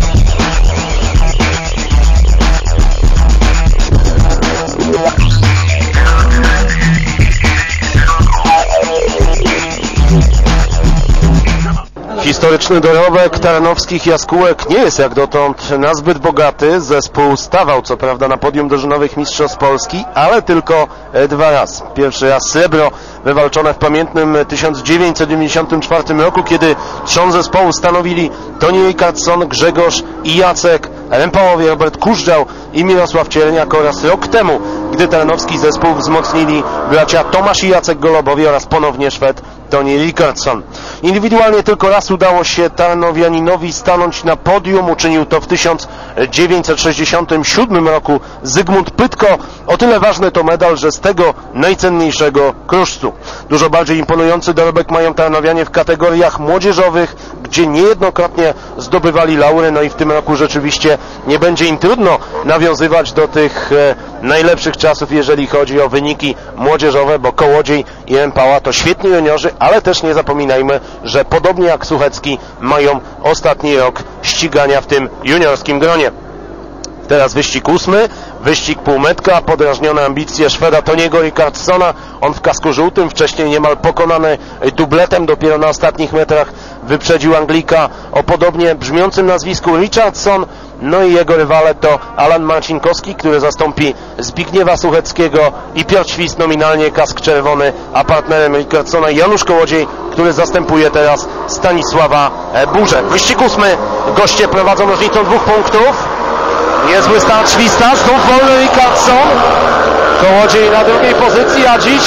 Historyczny dorobek Tarnowskich Jaskółek nie jest jak dotąd nazbyt bogaty. Zespół stawał co prawda na podium drużynowych mistrzostw Polski, ale tylko dwa razy. Pierwszy raz srebro wywalczone w pamiętnym tysiąc dziewięćset dziewięćdziesiątym czwartym roku, kiedy trzon zespołu stanowili Toni Ricardson, Grzegorz i Jacek Rempałowie, Robert Kużdżał i Mirosław Cierniak, oraz rok temu, gdy tarnowski zespół wzmocnili bracia Tomasz i Jacek Golobowie oraz ponownie Szwed Toni Ricardson. Indywidualnie tylko raz udało się tarnowianinowi stanąć na podium. Uczynił to w tysiąc dziewięćset sześćdziesiątym siódmym roku Zygmunt Pytko. O tyle ważny to medal, że z tego najcenniejszego kruszcu. Dużo bardziej imponujący dorobek mają tarnowianie w kategoriach młodzieżowych, gdzie niejednokrotnie zdobywali laury, no i w tym roku rzeczywiście nie będzie im trudno nawiązywać do tych e, najlepszych czasów, jeżeli chodzi o wyniki młodzieżowe, bo Kołodziej i Empała to świetni juniorzy, ale też nie zapominajmy, że podobnie jak Suchecki mają ostatni rok ścigania w tym juniorskim gronie. Teraz wyścig ósmy, wyścig półmetka, podrażnione ambicje Szweda Toniego Ricardsona. On w kasku żółtym, wcześniej niemal pokonany dubletem, dopiero na ostatnich metrach wyprzedził Anglika o podobnie brzmiącym nazwisku Richardson. No i jego rywale to Alan Marcinkowski, który zastąpi Zbigniewa Sucheckiego, i Piotr Świst, nominalnie kask czerwony, a partnerem Ricardsona Janusz Kołodziej, który zastępuje teraz Stanisława Burzę. Wyścig ósmy, goście prowadzą różnicą dwóch punktów. Niezły start Śwista, znów wolny Ricardson. Kołodziej na drugiej pozycji, a dziś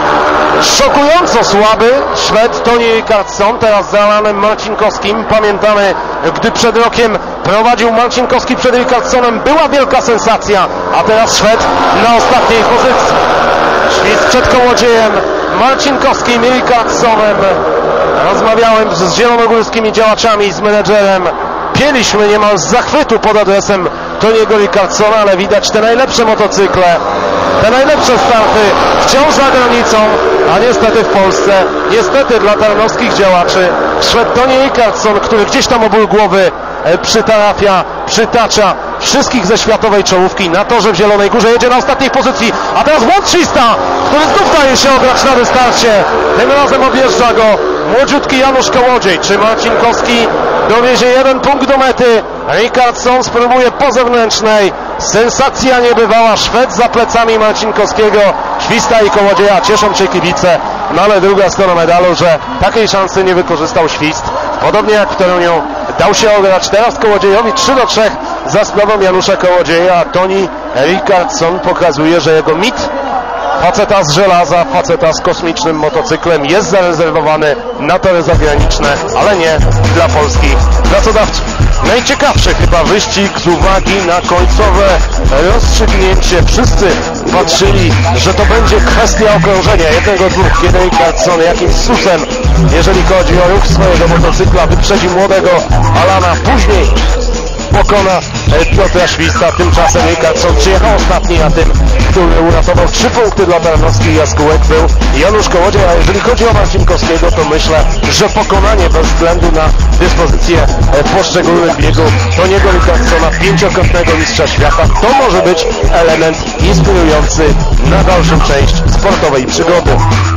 szokująco słaby Szwed Toni Ricardson, teraz za Alanem Marcinkowskim. Pamiętamy, gdy przed rokiem prowadził Marcinkowski przed Ricardsonem, była wielka sensacja, a teraz Szwed na ostatniej pozycji. Świst przed Kołodziejem, Marcinkowskim i Ricardsonem. Rozmawiałem z zielonogórskimi działaczami, z menedżerem. Pieliśmy niemal z zachwytu pod adresem Toniego Ricardsona, ale widać te najlepsze motocykle, te najlepsze starty wciąż za granicą, a niestety w Polsce, niestety dla tarnowskich działaczy, Szwed Toni Ricardson, który gdzieś tam o ból głowy przytarafia, przytacza wszystkich ze światowej czołówki. Na torze w Zielonej Górze jedzie na ostatniej pozycji, a teraz Śwista, który znów daje się ograć na wystarcie. Tym razem objeżdża go młodziutki Janusz Kołodziej. Czy Marcinkowski dowiezie jeden punkt do mety? Ricardson spróbuje po zewnętrznej, sensacja niebywała, Szwed za plecami Marcinkowskiego, śwista i Kołodzieja, cieszą się kibice, no ale druga strona medalu, że takiej szansy nie wykorzystał Świst, podobnie jak w Toruniu, dał się ograć teraz Kołodziejowi trzy do trzech za sprawą Janusza Kołodzieja, a Toni Rickardsson pokazuje, że jego mit faceta z żelaza, faceta z kosmicznym motocyklem jest zarezerwowany na tory zagraniczne, ale nie dla polskich pracodawców. Najciekawszy chyba wyścig z uwagi na końcowe rozstrzygnięcie. Wszyscy patrzyli, że to będzie kwestia okrążenia jednego, dwóch, kiedy Rickardsson jakimś susem, jeżeli chodzi o ruch swojego motocykla, wyprzedzi młodego Alana, później pokona Piotra Śwista. Tymczasem Rickardsson przyjechał ostatni, a tym, który uratował trzy punkty dla Tarnowskich jaskółek, był Janusz Kołodziej. A jeżeli chodzi o Marcinkowskiego, to myślę, że pokonanie bez względu na dyspozycję poszczególnych biegów Toniego Rickardssona, pięciokrotnego mistrza świata, to może być element inspirujący na dalszą część sportowej przygody.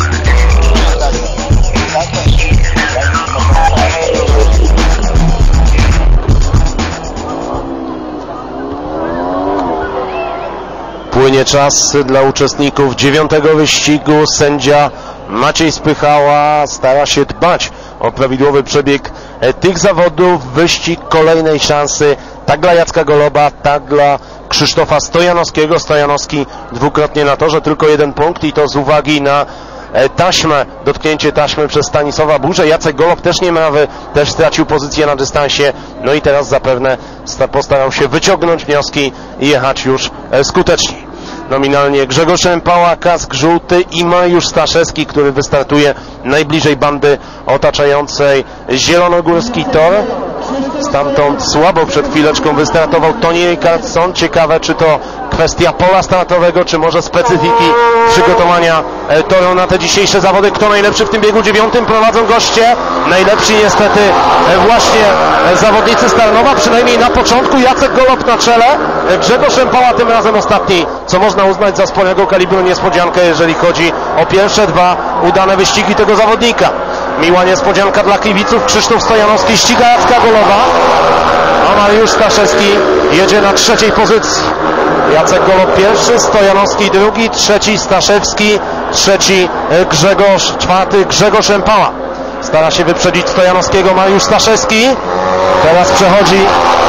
Płynie czas dla uczestników dziewiątego wyścigu. Sędzia Maciej Spychała stara się dbać o prawidłowy przebieg tych zawodów. Wyścig kolejnej szansy, tak dla Jacka Goloba, tak dla Krzysztofa Stojanowskiego. Stojanowski dwukrotnie na torze, tylko jeden punkt i to z uwagi na taśmę, dotknięcie taśmy przez Stanisława Burzę. Jacek Golob też nie mrawy, też stracił pozycję na dystansie, no i teraz zapewne postarał się wyciągnąć wnioski i jechać już skutecznie. Nominalnie Grzegorz Szempała, kask żółty, i Mariusz Staszewski, który wystartuje najbliżej bandy otaczającej zielonogórski tor. Stamtąd słabo przed chwileczką wystartował Toni Rickardsson. Ciekawe, czy to kwestia pola startowego, czy może specyfiki przygotowania toru na te dzisiejsze zawody. Kto najlepszy w tym biegu dziewiątym? Prowadzą goście. Najlepsi niestety właśnie zawodnicy z Tarnowa, przynajmniej na początku. Jacek Golob na czele, Grzegorz Szempała tym razem ostatni, co można uznać za sporego kalibru niespodziankę, jeżeli chodzi o pierwsze dwa udane wyścigi tego zawodnika. Miła niespodzianka dla kibiców. Krzysztof Stojanowski ściga Jacka Goloba, a Mariusz Staszewski jedzie na trzeciej pozycji. Jacek Golob pierwszy, Stojanowski drugi, trzeci Staszewski, trzeci Grzegorz, czwarty Grzegorz Szempała. Stara się wyprzedzić Stojanowskiego Mariusz Staszewski. Teraz przechodzi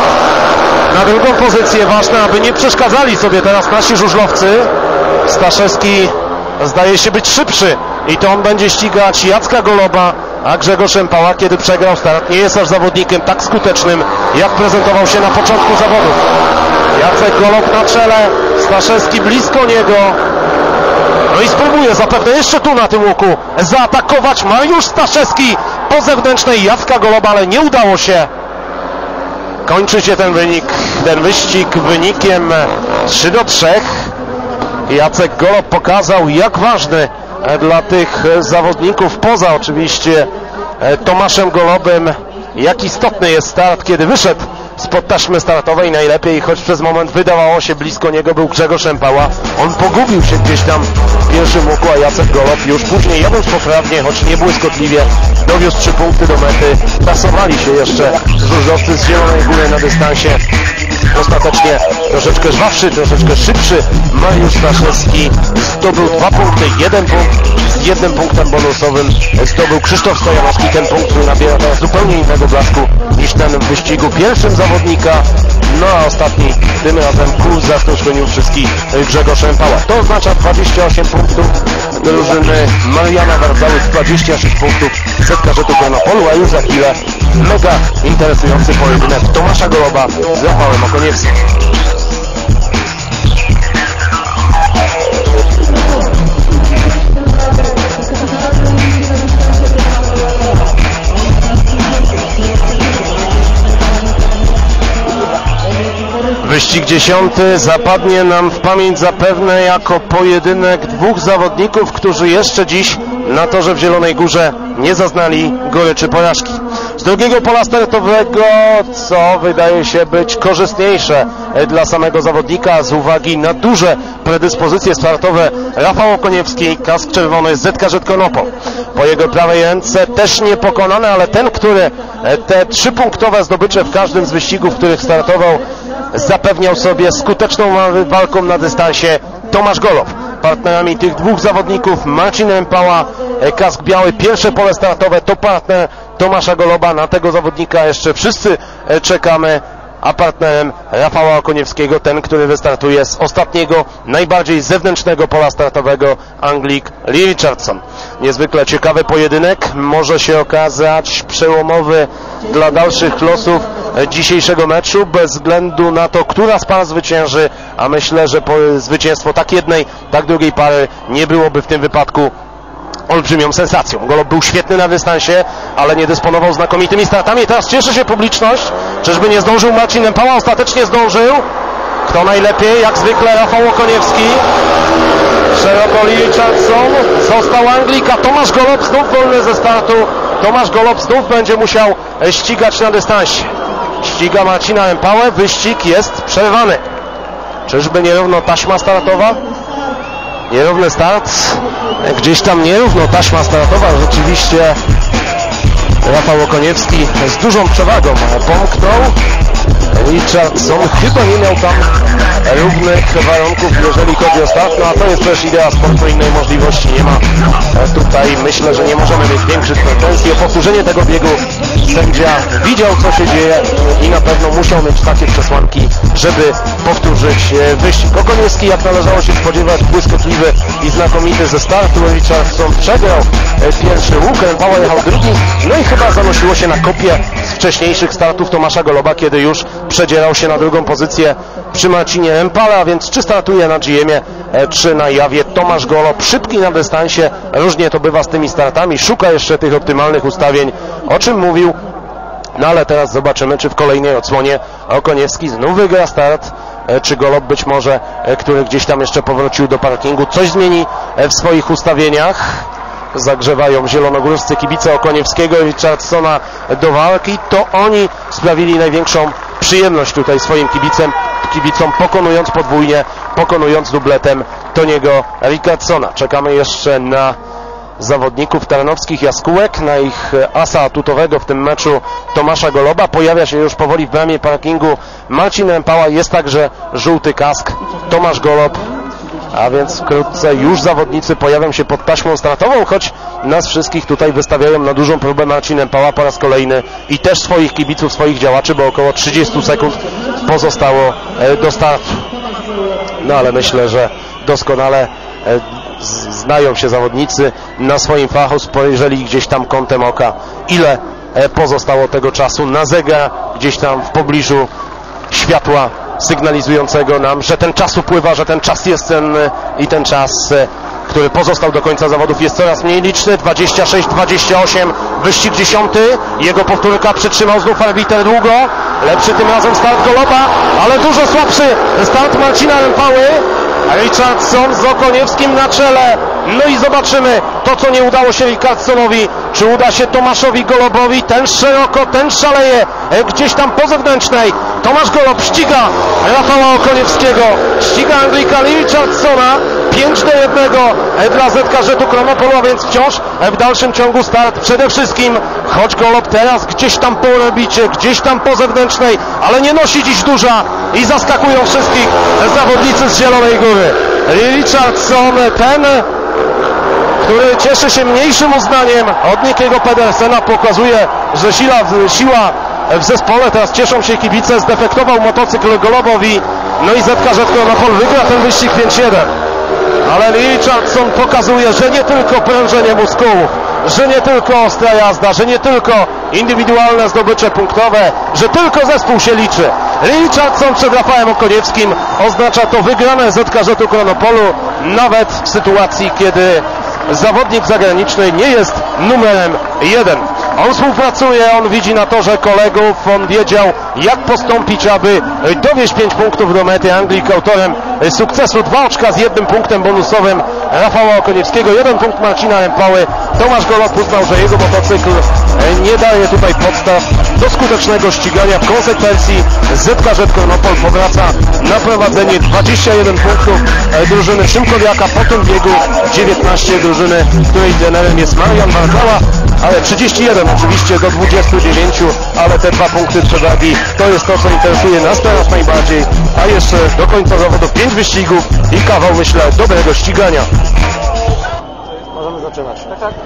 na drugą pozycję. Ważne, aby nie przeszkadzali sobie teraz nasi żużlowcy. Staszewski zdaje się być szybszy i to on będzie ścigać Jacka Goloba, a Grzegorz Szempała, kiedy przegrał start, nie jest aż zawodnikiem tak skutecznym, jak prezentował się na początku zawodów. Jacek Golob na czele, Staszewski blisko niego. No i spróbuje zapewne jeszcze tu na tym łuku zaatakować Mariusz Staszewski po zewnętrznej Jacka Goloba, ale nie udało się. Kończy się ten wynik, ten wyścig wynikiem trzy do trzech. Jacek Golob pokazał, jak ważny dla tych zawodników, poza oczywiście Tomaszem Golobem, jak istotny jest start, kiedy wyszedł spod taśmy startowej. Najlepiej, choć przez moment wydawało się, blisko niego był Grzegorz Szempała. On pogubił się gdzieś tam w pierwszym łuku, a Jacek Golob już później, jadąc poprawnie, choć nie błyskotliwie, dowiózł trzy punkty do mety. Tasowali się jeszcze żużlowcy z Zielonej Góry na dystansie. Ostatecznie troszeczkę żwawszy, troszeczkę szybszy Mariusz Staszewski zdobył dwa punkty, jeden punkt z jednym punktem bonusowym zdobył Krzysztof Stojanowski. Ten punkt, który nabiera teraz zupełnie innego blasku niż ten w wyścigu pierwszym zawodnika. No a ostatni, tym razem ku zaskoczeniu wszystkich, Grzegorz Szempała. To oznacza dwadzieścia osiem punktów drużyny Mariana Wardzały, dwadzieścia sześć punktów setka rzutów na polu, a już za chwilę mega interesujący pojedynek Tomasza Goloba z Rafałem Okoniewskim. Wyścig dziesiąty zapadnie nam w pamięć zapewne jako pojedynek dwóch zawodników, którzy jeszcze dziś na torze w Zielonej Górze nie zaznali goryczy porażki. Z drugiego pola startowego, co wydaje się być korzystniejsze dla samego zawodnika z uwagi na duże predyspozycje startowe, Rafał Okoniewski, kask czerwony z Z K Z Konopą. Po jego prawej ręce też niepokonany, ale ten, który te trzypunktowe zdobycze w każdym z wyścigów, w których startował, zapewniał sobie skuteczną walką na dystansie Tomasz Golob. Partnerami tych dwóch zawodników Marcin Rępała, kask biały, pierwsze pole startowe to partner Tomasza Goloba. Na tego zawodnika jeszcze wszyscy czekamy, a partnerem Rafała Okoniewskiego, ten, który wystartuje z ostatniego, najbardziej zewnętrznego pola startowego, Anglik Lee Richardson. Niezwykle ciekawy pojedynek, może się okazać przełomowy dla dalszych losów dzisiejszego meczu, bez względu na to, która z par zwycięży, a myślę, że po zwycięstwo tak jednej, tak drugiej pary nie byłoby w tym wypadku olbrzymią sensacją. Golob był świetny na dystansie, ale nie dysponował znakomitymi startami. Teraz cieszy się publiczność. Czyżby nie zdążył Marcin Rępała? Ostatecznie zdążył. Kto najlepiej? Jak zwykle Rafał Okoniewski. Szeroko Lee Richardson. Został Anglik, a Tomasz Golob znów wolny ze startu. Tomasz Golob znów będzie musiał ścigać na dystansie. Ściga Marcina Rępałę. Wyścig jest przerwany. Czyżby nierówno taśma startowa? Nierówny start, gdzieś tam nierówno taśma startowa, rzeczywiście Rafał Okoniewski z dużą przewagą pomknął. Richardson chyba nie miał tam równych warunków, jeżeli chodzi o start, no a to jest też idea sportu, innej możliwości nie ma. Tutaj myślę, że nie możemy mieć większych pretensji o powtórzenie tego biegu. Sędzia widział, co się dzieje i na pewno musiał mieć takie przesłanki, żeby powtórzyć wyścig. Okoniewski, jak należało się spodziewać, błyskotliwy i znakomity ze startu. Richardson przegrał pierwszy łuk, Rępała jechał drugi, no i chyba zanosiło się na kopię z wcześniejszych startów Tomasza Goloba, kiedy już przedzierał się na drugą pozycję przy Marcinie Rępale, a więc czy startuje na G M-ie, czy na jawie Tomasz Golob, szybki na dystansie, różnie to bywa z tymi startami, szuka jeszcze tych optymalnych ustawień, o czym mówił, no ale teraz zobaczymy, czy w kolejnej odsłonie Okoniewski znów wygra start, czy Golob być może, który gdzieś tam jeszcze powrócił do parkingu, coś zmieni w swoich ustawieniach. Zagrzewają zielonogórscy kibice Okoniewskiego i Richardsona do walki. To oni sprawili największą przyjemność tutaj swoim kibicem, kibicom, pokonując podwójnie, pokonując dubletem Toniego Richardsona. Czekamy jeszcze na zawodników tarnowskich jaskółek, na ich asa atutowego w tym meczu Tomasza Goloba. Pojawia się już powoli w bramie parkingu Marcin Rępała, jest także żółty kask Tomasz Golob. A więc wkrótce już zawodnicy pojawią się pod taśmą startową, choć nas wszystkich tutaj wystawiają na dużą próbę Marcin Rępała po raz kolejny i też swoich kibiców, swoich działaczy, bo około trzydzieści sekund pozostało do startu. No ale myślę, że doskonale znają się zawodnicy na swoim fachu, spojrzeli gdzieś tam kątem oka, ile pozostało tego czasu na zegar, gdzieś tam w pobliżu światła sygnalizującego nam, że ten czas upływa, że ten czas jest cenny i ten czas, który pozostał do końca zawodów, jest coraz mniej liczny. Dwadzieścia sześć dwadzieścia osiem, wyścig dziesiąty, jego powtórka przytrzymał znów arbiter długo, lepszy tym razem start Goloba, ale dużo słabszy start Marcina Rępały. Richardson z Okoniewskim na czele, no i zobaczymy to, co nie udało się Richardsonowi, czy uda się Tomaszowi Golobowi, ten szeroko, ten szaleje gdzieś tam po zewnętrznej. Tomasz Golob ściga Rafała Okoniewskiego, ściga Anglika Lee Richardsona, pięć do jednego dla Z K Z-u Chronopolu, a więc wciąż w dalszym ciągu start przede wszystkim, choć Golob teraz gdzieś tam po orbicie, gdzieś tam po zewnętrznej, ale nie nosi dziś duża i zaskakują wszystkich zawodnicy z Zielonej Góry. Lee Richardson, ten, który cieszy się mniejszym uznaniem od Nickiego Pedersena, pokazuje, że siła, siła w zespole, teraz cieszą się kibice, zdefektował motocykl Golobowi, no i Z K Z Chronopol wygra ten wyścig pięć jeden. Ale Lee Richardson pokazuje, że nie tylko prężenie mózgów, że nie tylko ostra jazda, że nie tylko indywidualne zdobycze punktowe, że tylko zespół się liczy. Lee Richardson przed Rafałem Okoniewskim, oznacza to wygrane Z K Z-u Chronopolu, nawet w sytuacji, kiedy zawodnik zagraniczny nie jest numerem jeden. On współpracuje, on widzi na torze kolegów, on wiedział, jak postąpić, aby dowieść pięć punktów do mety. Anglik autorem sukcesu, dwa oczka z jednym punktem bonusowym Rafała Okoniewskiego, jeden punkt Marcina Rępały. Tomasz Golob uznał, że jego motocykl nie daje tutaj podstaw do skutecznego ścigania. W konsekwencji Z K Z Kornopol powraca na prowadzenie. Dwadzieścia jeden punktów drużyny Szymkowiaka, po tym biegu dziewiętnaście drużyny, której trenerem jest Marian Warzała, ale trzydzieści jeden oczywiście do dwudziestu dziewięciu, ale te dwa punkty przewagi to jest to, co interesuje nas teraz najbardziej, a jeszcze do końca zawodu pięć wyścigów i kawał, myślę, dobrego ścigania. Możemy zaczynać. Tak, tak.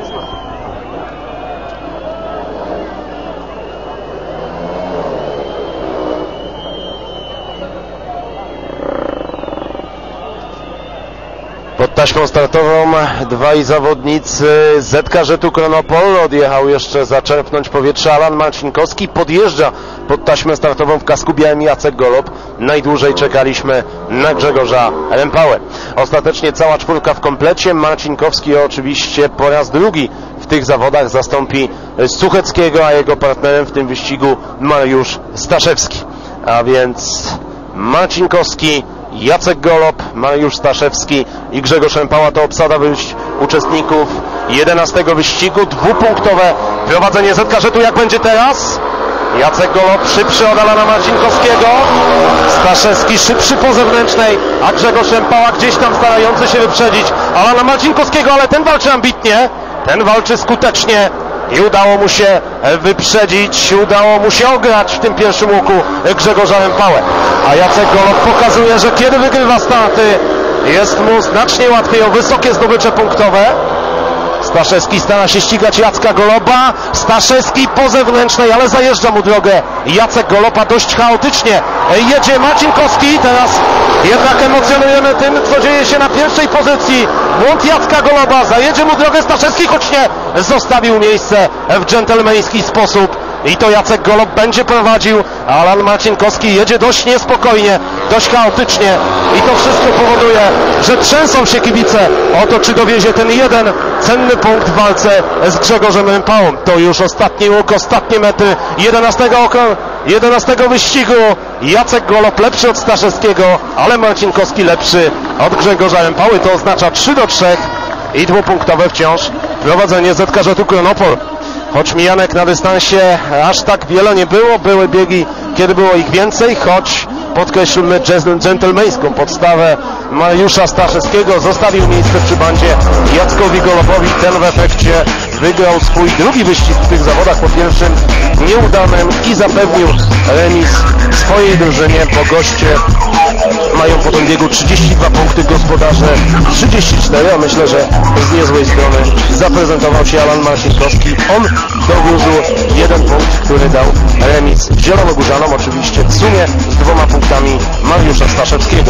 Pod taśmą startową dwaj zawodnicy Z K Z-u Kornopol. Odjechał jeszcze zaczerpnąć powietrze Alan Marcinkowski. Podjeżdża pod taśmę startową w kasku białym Jacek Golob. Najdłużej czekaliśmy na Grzegorza Rempałę. Ostatecznie cała czwórka w komplecie. Marcinkowski oczywiście po raz drugi w tych zawodach zastąpi Sucheckiego, a jego partnerem w tym wyścigu Mariusz Staszewski. A więc Marcinkowski, Jacek Golob, Mariusz Staszewski i Grzegorz Rempała to obsada uczestników jedenastego wyścigu. Dwupunktowe prowadzenie Z K Z-u. Jak będzie teraz? Jacek Golob szybszy od Alana Marcinkowskiego, Staszewski szybszy po zewnętrznej, a Grzegorz Rempała gdzieś tam starający się wyprzedzić Alana Marcinkowskiego, ale ten walczy ambitnie, ten walczy skutecznie i udało mu się wyprzedzić, udało mu się ograć w tym pierwszym łuku Grzegorza Rempałę. A Jacek Golob pokazuje, że kiedy wygrywa starty, jest mu znacznie łatwiej o wysokie zdobycze punktowe. Staszewski stara się ścigać Jacka Goloba. Staszewski po zewnętrznej, ale zajeżdża mu drogę Jacek Goloba dość chaotycznie. Jedzie Marcinkowski, teraz jednak emocjonujemy tym, co dzieje się na pierwszej pozycji. Błąd Jacka Goloba, zajedzie mu drogę Staszewski, choć nie zostawił miejsce w dżentelmeński sposób. I to Jacek Golob będzie prowadził, a Alan Marcinkowski jedzie dość niespokojnie, dość chaotycznie i to wszystko powoduje, że trzęsą się kibice o to, czy dowiezie ten jeden cenny punkt w walce z Grzegorzem Rempałą. To już ostatni łuk, ostatnie metry jedenastego, jedenastego wyścigu. Jacek Golob lepszy od Staszewskiego, ale Marcinkowski lepszy od Grzegorza Rempały. To oznacza trzy do trzech i dwupunktowe wciąż prowadzenie Z K Z-u Kornopol. Choć mijanek na dystansie aż tak wiele nie było, były biegi, kiedy było ich więcej, choć podkreślmy dżentelmeńską podstawę Mariusza Staszewskiego, zostawił miejsce przy bandzie Jackowi Golobowi. Ten w efekcie wygrał swój drugi wyścig w tych zawodach, po pierwszym nieudanym, i zapewnił remis swojej drużynie, bo goście mają po tym biegu trzydzieści dwa punkty, gospodarze trzydzieści cztery, a myślę, że z niezłej strony zaprezentował się Alan Marcinkowski. On dowiózł jeden punkt, który dał remis zielonogórzanom, oczywiście w sumie z dwoma punktami Mariusza Staszewskiego.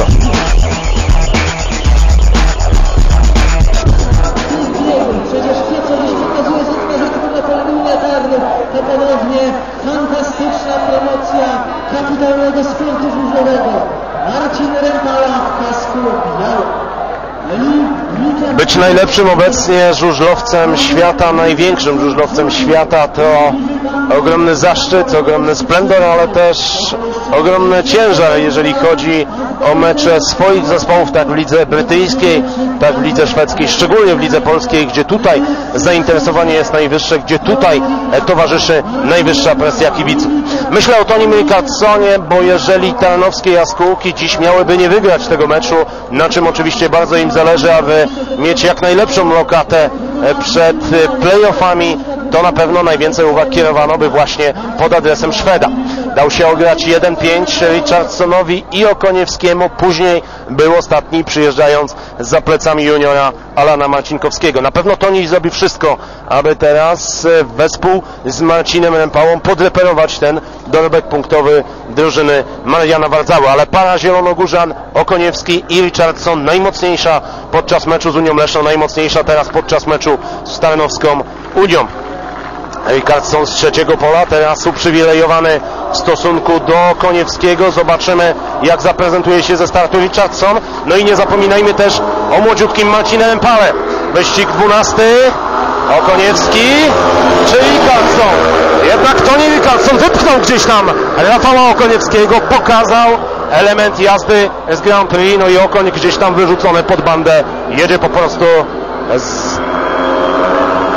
Przecież to, co dziś pokazuje Z K Z Kornopol eliminatorny, to ponownie fantastyczna promocja kapitalnego sportu żużlowego. Marcin Rempała w kasku białym. Być najlepszym obecnie żużlowcem świata, największym żużlowcem świata, to ogromny zaszczyt, ogromny splendor, ale też ogromny ciężar, jeżeli chodzi o mecze swoich zespołów, tak w lidze brytyjskiej, tak w lidze szwedzkiej, szczególnie w lidze polskiej, gdzie tutaj zainteresowanie jest najwyższe, gdzie tutaj towarzyszy najwyższa presja kibiców. Myślę o Tonim Ricardsonie, bo jeżeli tarnowskie jaskółki dziś miałyby nie wygrać tego meczu, na czym oczywiście bardzo im zależy, aby mieć jak najlepszą lokatę przed playoffami, to na pewno najwięcej uwag kierowano by właśnie pod adresem Szweda. Dał się ograć jeden pięć Richardsonowi i Okoniewskiemu, później był ostatni, przyjeżdżając za plecami juniora Alana Marcinkowskiego. Na pewno Toni zrobi wszystko, aby teraz wespół z Marcinem Rempałą podreperować ten dorobek punktowy drużyny Mariana Wardzały, ale para zielonogórzan, Okoniewski i Richardson, najmocniejsza podczas meczu z Unią Leszno, najmocniejsza teraz podczas meczu z Tarnowską Unią. Ricardson z trzeciego pola, teraz uprzywilejowany w stosunku do Koniewskiego. Zobaczymy, jak zaprezentuje się ze startu Richardson. No i nie zapominajmy też o młodziutkim Marcinie Rempale. Wyścig dwunasty. Okoniewski czy Ricardson? Jednak Toni Ricardson wypchnął gdzieś tam Rafała Okoniewskiego, pokazał element jazdy z Grand Prix. No i Okoń gdzieś tam wyrzucony pod bandę, jedzie po prostu z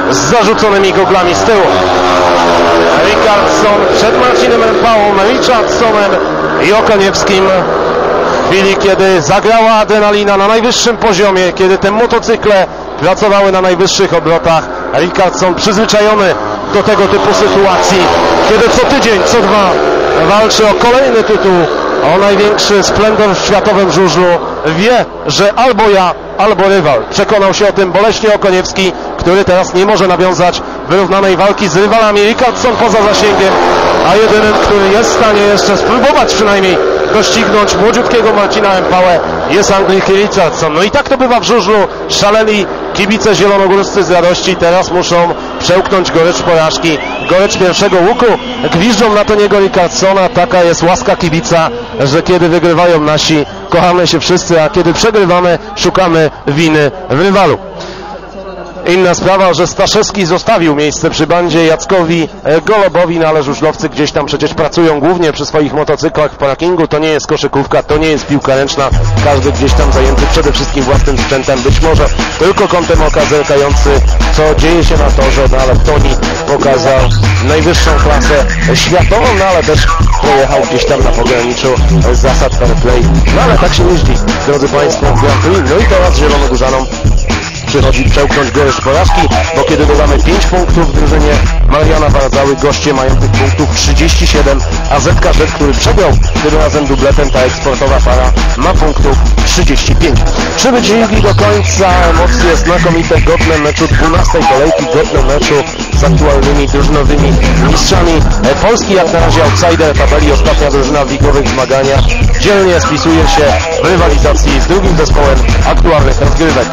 z zarzuconymi goglami z tyłu. Rickardsson przed Marcinem Rempałą, Richardsonem i Okoniewskim. W chwili, kiedy zagrała adrenalina na najwyższym poziomie, kiedy te motocykle pracowały na najwyższych obrotach, Rickardsson przyzwyczajony do tego typu sytuacji, kiedy co tydzień, co dwa walczy o kolejny tytuł, o największy splendor w światowym żużlu, wie, że albo ja, albo rywal. Przekonał się o tym boleśnie Okoniewski, który teraz nie może nawiązać wyrównanej walki z rywalami. Rickardsson poza zasięgiem, a jedynym, który jest w stanie jeszcze spróbować przynajmniej doścignąć młodziutkiego Marcina Rempałę, jest Anglik Richardson. No i tak to bywa w żużlu. Szaleli kibice zielonogórscy z radości, teraz muszą przełknąć gorycz porażki, gorycz pierwszego łuku. Gwiżdżą na Toniego Rickardssona, taka jest łaska kibica, że kiedy wygrywają nasi, kochamy się wszyscy, a kiedy przegrywamy, szukamy winy w rywalu. Inna sprawa, że Staszewski zostawił miejsce przy bandzie Jackowi Golobowi, no ale żużlowcy gdzieś tam przecież pracują głównie przy swoich motocyklach w parkingu. To nie jest koszykówka, to nie jest piłka ręczna. Każdy gdzieś tam zajęty przede wszystkim własnym sprzętem, być może tylko kątem oka zerkający, co dzieje się na torze, no ale Toni pokazał najwyższą klasę światową, no ale też pojechał gdzieś tam na pograniczu zasad fair play. No ale tak się jeździ, drodzy Państwo, w Grand Prix. No i teraz Zielonogórzanom przychodzi przełknąć gorycz porażki, bo kiedy dodamy pięć punktów w drużynie Mariana Bardzały, goście mają tych punktów trzydzieści siedem, a Z K Z, który przegrał tym razem dubletem, ta eksportowa para, ma punktów trzydzieści pięć. Czy wyciągli do końca emocje znakomite, godne meczu dwunastej kolejki, godne meczu z aktualnymi drużynowymi mistrzami Polski, jak na razie outsider tabeli, ostatnia drużyna w ligowych zmaganiach, dzielnie spisuje się w rywalizacji z drugim zespołem aktualnych rozgrywek.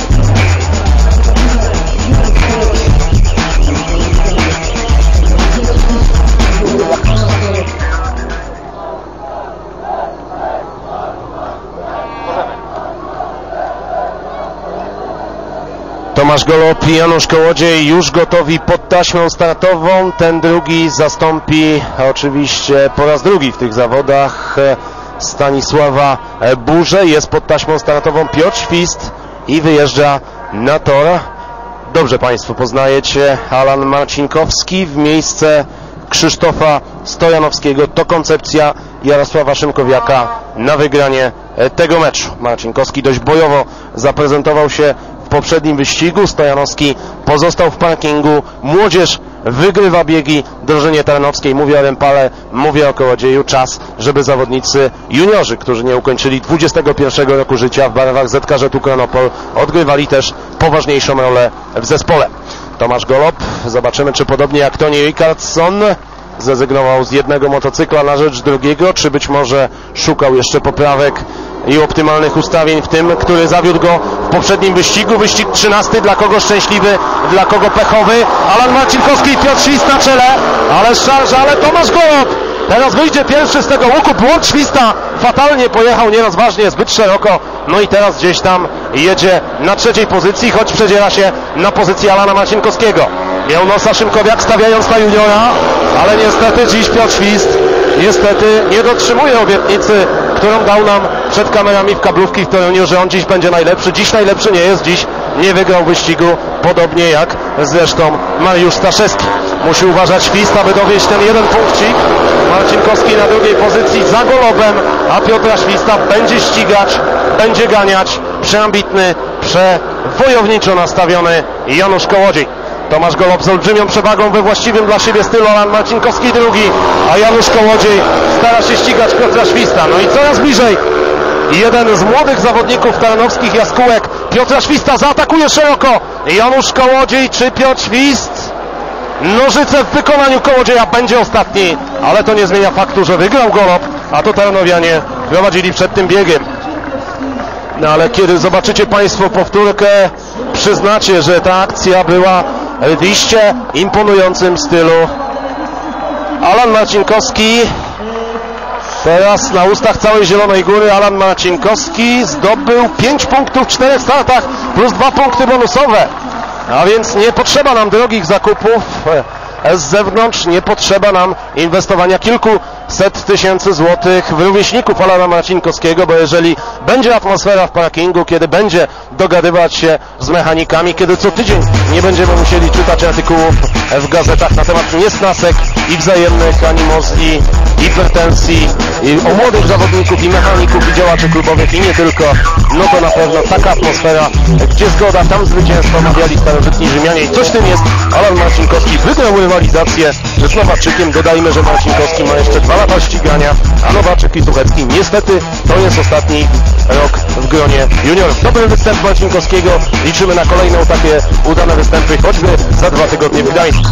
Tomasz Golob i Janusz Kołodziej już gotowi pod taśmą startową. Ten drugi zastąpi oczywiście po raz drugi w tych zawodach Stanisława Burzę. Jest pod taśmą startową Piotr Świst i wyjeżdża na tor. Dobrze Państwo poznajecie, Alan Marcinkowski w miejsce Krzysztofa Stojanowskiego. To koncepcja Jarosława Szymkowiaka na wygranie tego meczu. Marcinkowski dość bojowo zaprezentował się w poprzednim wyścigu. Stojanowski pozostał w parkingu. Młodzież wygrywa biegi drużynie tarnowskiej. Mówię o Rempale, mówię o Kołodzieju. Czas, żeby zawodnicy juniorzy, którzy nie ukończyli dwudziestego pierwszego roku życia w barwach Z K Z-u Kronopol, odgrywali też poważniejszą rolę w zespole. Tomasz Golob, zobaczymy, czy podobnie jak Toni Rickardsson zrezygnował z jednego motocykla na rzecz drugiego, czy być może szukał jeszcze poprawek i optymalnych ustawień w tym, który zawiódł go w poprzednim wyścigu. Wyścig trzynasty, dla kogo szczęśliwy, dla kogo pechowy. Alan Marcinkowski i Piotr Świst na czele, ale szarża, ale Tomasz Golob teraz wyjdzie pierwszy z tego łuku. Błąd Śwista, fatalnie pojechał, nierozważnie, zbyt szeroko, no i teraz gdzieś tam jedzie na trzeciej pozycji, choć przedziera się na pozycję Alana Marcinkowskiego. Miał nosa Szymkowiak, stawiając na juniora, ale niestety dziś Piotr Świst niestety nie dotrzymuje obietnicy, którą dał nam przed kamerami w kablówki w Toruniu, że on dziś będzie najlepszy. Dziś najlepszy nie jest, dziś nie wygrał wyścigu, podobnie jak zresztą Mariusz Staszewski. Musi uważać Świst, aby dowieść ten jeden punkcik. Marcinkowski na drugiej pozycji za Golobem, a Piotra Śwista będzie ścigać, będzie ganiać przeambitny, przewojowniczo nastawiony Janusz Kołodziej. Tomasz Golob z olbrzymią przewagą we właściwym dla siebie stylu, Alan Marcinkowski drugi, a Janusz Kołodziej stara się ścigać Piotra Śwista. No i coraz bliżej jeden z młodych zawodników tarnowskich jaskółek, Piotra Śwista, zaatakuje szeroko. Janusz Kołodziej czy Piotr Świst? Nożyce w wykonaniu Kołodzieja, będzie ostatni, ale to nie zmienia faktu, że wygrał Golob, a to tarnowianie prowadzili przed tym biegiem. No ale kiedy zobaczycie Państwo powtórkę, przyznacie, że ta akcja była w iście imponującym stylu. Alan Marcinkowski, teraz na ustach całej Zielonej Góry, Alan Marcinkowski zdobył pięć punktów w czterech startach plus dwa punkty bonusowe. A więc nie potrzeba nam drogich zakupów z zewnątrz, nie potrzeba nam inwestowania kilku set tysięcy złotych w rówieśników Alana Marcinkowskiego, bo jeżeli będzie atmosfera w parkingu, kiedy będzie dogadywać się z mechanikami, kiedy co tydzień nie będziemy musieli czytać artykułów w gazetach na temat niesnasek i wzajemnych animozji, hipertensji i o młodych zawodników i mechaników i działaczy klubowych i nie tylko, no to na pewno taka atmosfera, gdzie zgoda, tam zwycięstwo, mawiali starożytni Rzymianie i coś w tym jest. Alan Marcinkowski wygrał rywalizację z Nowaczykiem. Dodajmy, że Marcinkowski ma jeszcze dwa lata ścigania, a Nowaczyk i Tuchecki niestety to jest ostatni rok w gronie juniorów. Dobry występ Marcinkowskiego, liczymy na kolejne takie udane występy, choćby za dwa tygodnie w Gdańsku.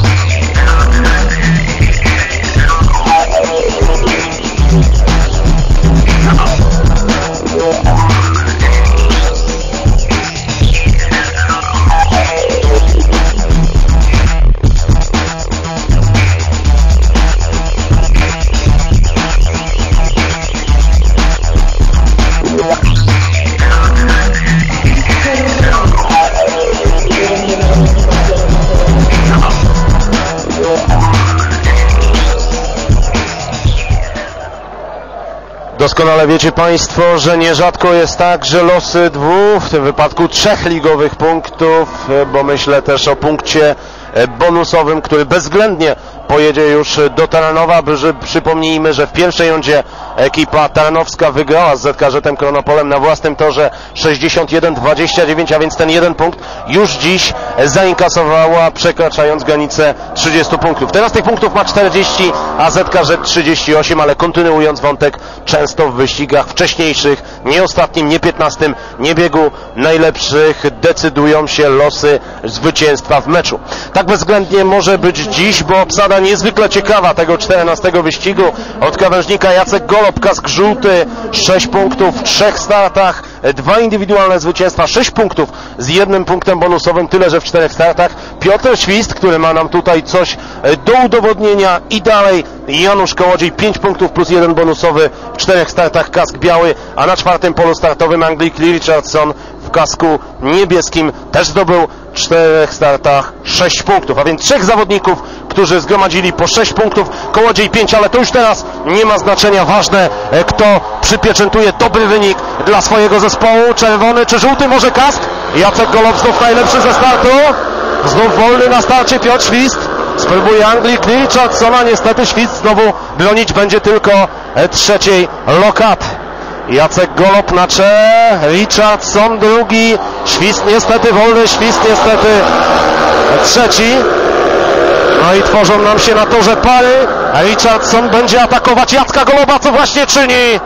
Doskonale wiecie Państwo, że nierzadko jest tak, że losy dwóch, w tym wypadku trzech ligowych punktów, bo myślę też o punkcie bonusowym, który bezwzględnie pojedzie już do Taranowa. Przypomnijmy, że w pierwszej rundzie ekipa taranowska wygrała z Z K Z-em Chronopolem na własnym torze sześćdziesiąt jeden dwadzieścia dziewięć, a więc ten jeden punkt już dziś zainkasowała, przekraczając granicę trzydziestu punktów. Teraz tych punktów ma czterdzieści, a Z K Z trzydzieści osiem, ale kontynuując wątek, często w wyścigach wcześniejszych, nie ostatnim, nie piętnastym, nie biegu najlepszych decydują się losy zwycięstwa w meczu. Tak bezwzględnie może być dziś, bo obsada niezwykle ciekawa tego czternastego wyścigu. Od krawężnika Jacek Golob, kask żółty, sześć punktów w trzech startach, dwa indywidualne zwycięstwa, sześć punktów z jednym punktem bonusowym, tyle że w czterech startach. Piotr Świst, który ma nam tutaj coś do udowodnienia, i dalej Janusz Kołodziej, pięć punktów plus jeden bonusowy w czterech startach, kask biały, a na czwartym polu startowym Anglik Lee Richardson w kasku niebieskim też zdobył w czterech startach sześć punktów, a więc trzech zawodników, którzy zgromadzili po sześć punktów, Kołodziej pięć, ale to już teraz nie ma znaczenia. Ważne, kto przypieczętuje dobry wynik dla swojego zespołu. Czerwony czy żółty, może kask? Jacek Golob znów najlepszy ze startu, znów wolny na starcie Piotr Świst, spróbuje Anglik Lee Richardsona, niestety Świst znowu bronić będzie tylko trzeciej lokaty. Jacek Golob na czele, Richardson drugi, Świst niestety wolny, Świst niestety trzeci. No i tworzą nam się na torze pary. Richardson będzie atakować Jacka Goloba, co właśnie czyni.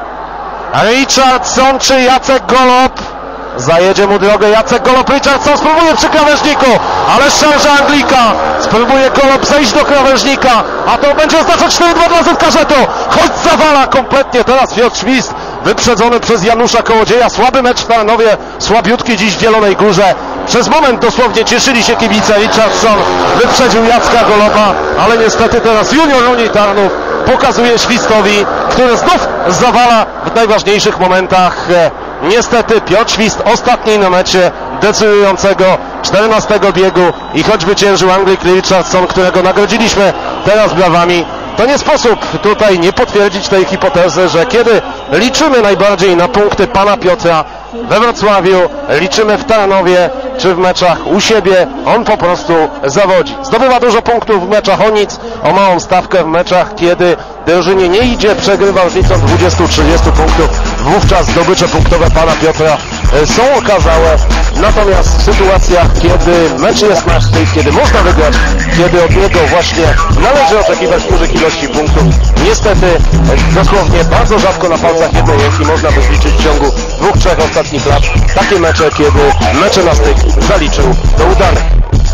Richardson czy Jacek Golob? Zajedzie mu drogę Jacek Golob, Richardson spróbuje przy krawężniku, ale szarża Anglika, spróbuje Golob zejść do krawężnika, a to będzie oznaczać cztery dwa dla Z K Z-u, choć zawala kompletnie teraz Piotr Świst, wyprzedzony przez Janusza Kołodzieja. Słaby mecz w Tarnowie, słabiutki dziś w Zielonej Górze. Przez moment dosłownie cieszyli się kibice. Richardson wyprzedził Jacka Goloba, ale niestety teraz junior Unii Tarnów pokazuje Świstowi, który znów zawala w najważniejszych momentach. Niestety Piotr Świst ostatni na mecie decydującego czternastego biegu i choć zwyciężył Anglik Lee Richardson, którego nagrodziliśmy teraz brawami, to nie sposób tutaj nie potwierdzić tej hipotezy, że kiedy liczymy najbardziej na punkty pana Piotra we Wrocławiu, liczymy w Tarnowie czy w meczach u siebie, on po prostu zawodzi. Zdobywa dużo punktów w meczach o nic, o małą stawkę w meczach, kiedy drużynie nie idzie, przegrywa różnicą dwudziestu trzydziestu punktów. Wówczas zdobycze punktowe pana Piotra są okazałe. Natomiast w sytuacjach, kiedy mecz jest na styk, kiedy można wygrać, kiedy od niego właśnie należy oczekiwać dużych ilości punktów, niestety dosłownie bardzo rzadko na palcach jednej ręki można by zliczyć w ciągu dwóch, trzech ostatnich lat takie mecze, kiedy mecze na styk zaliczył do udanych.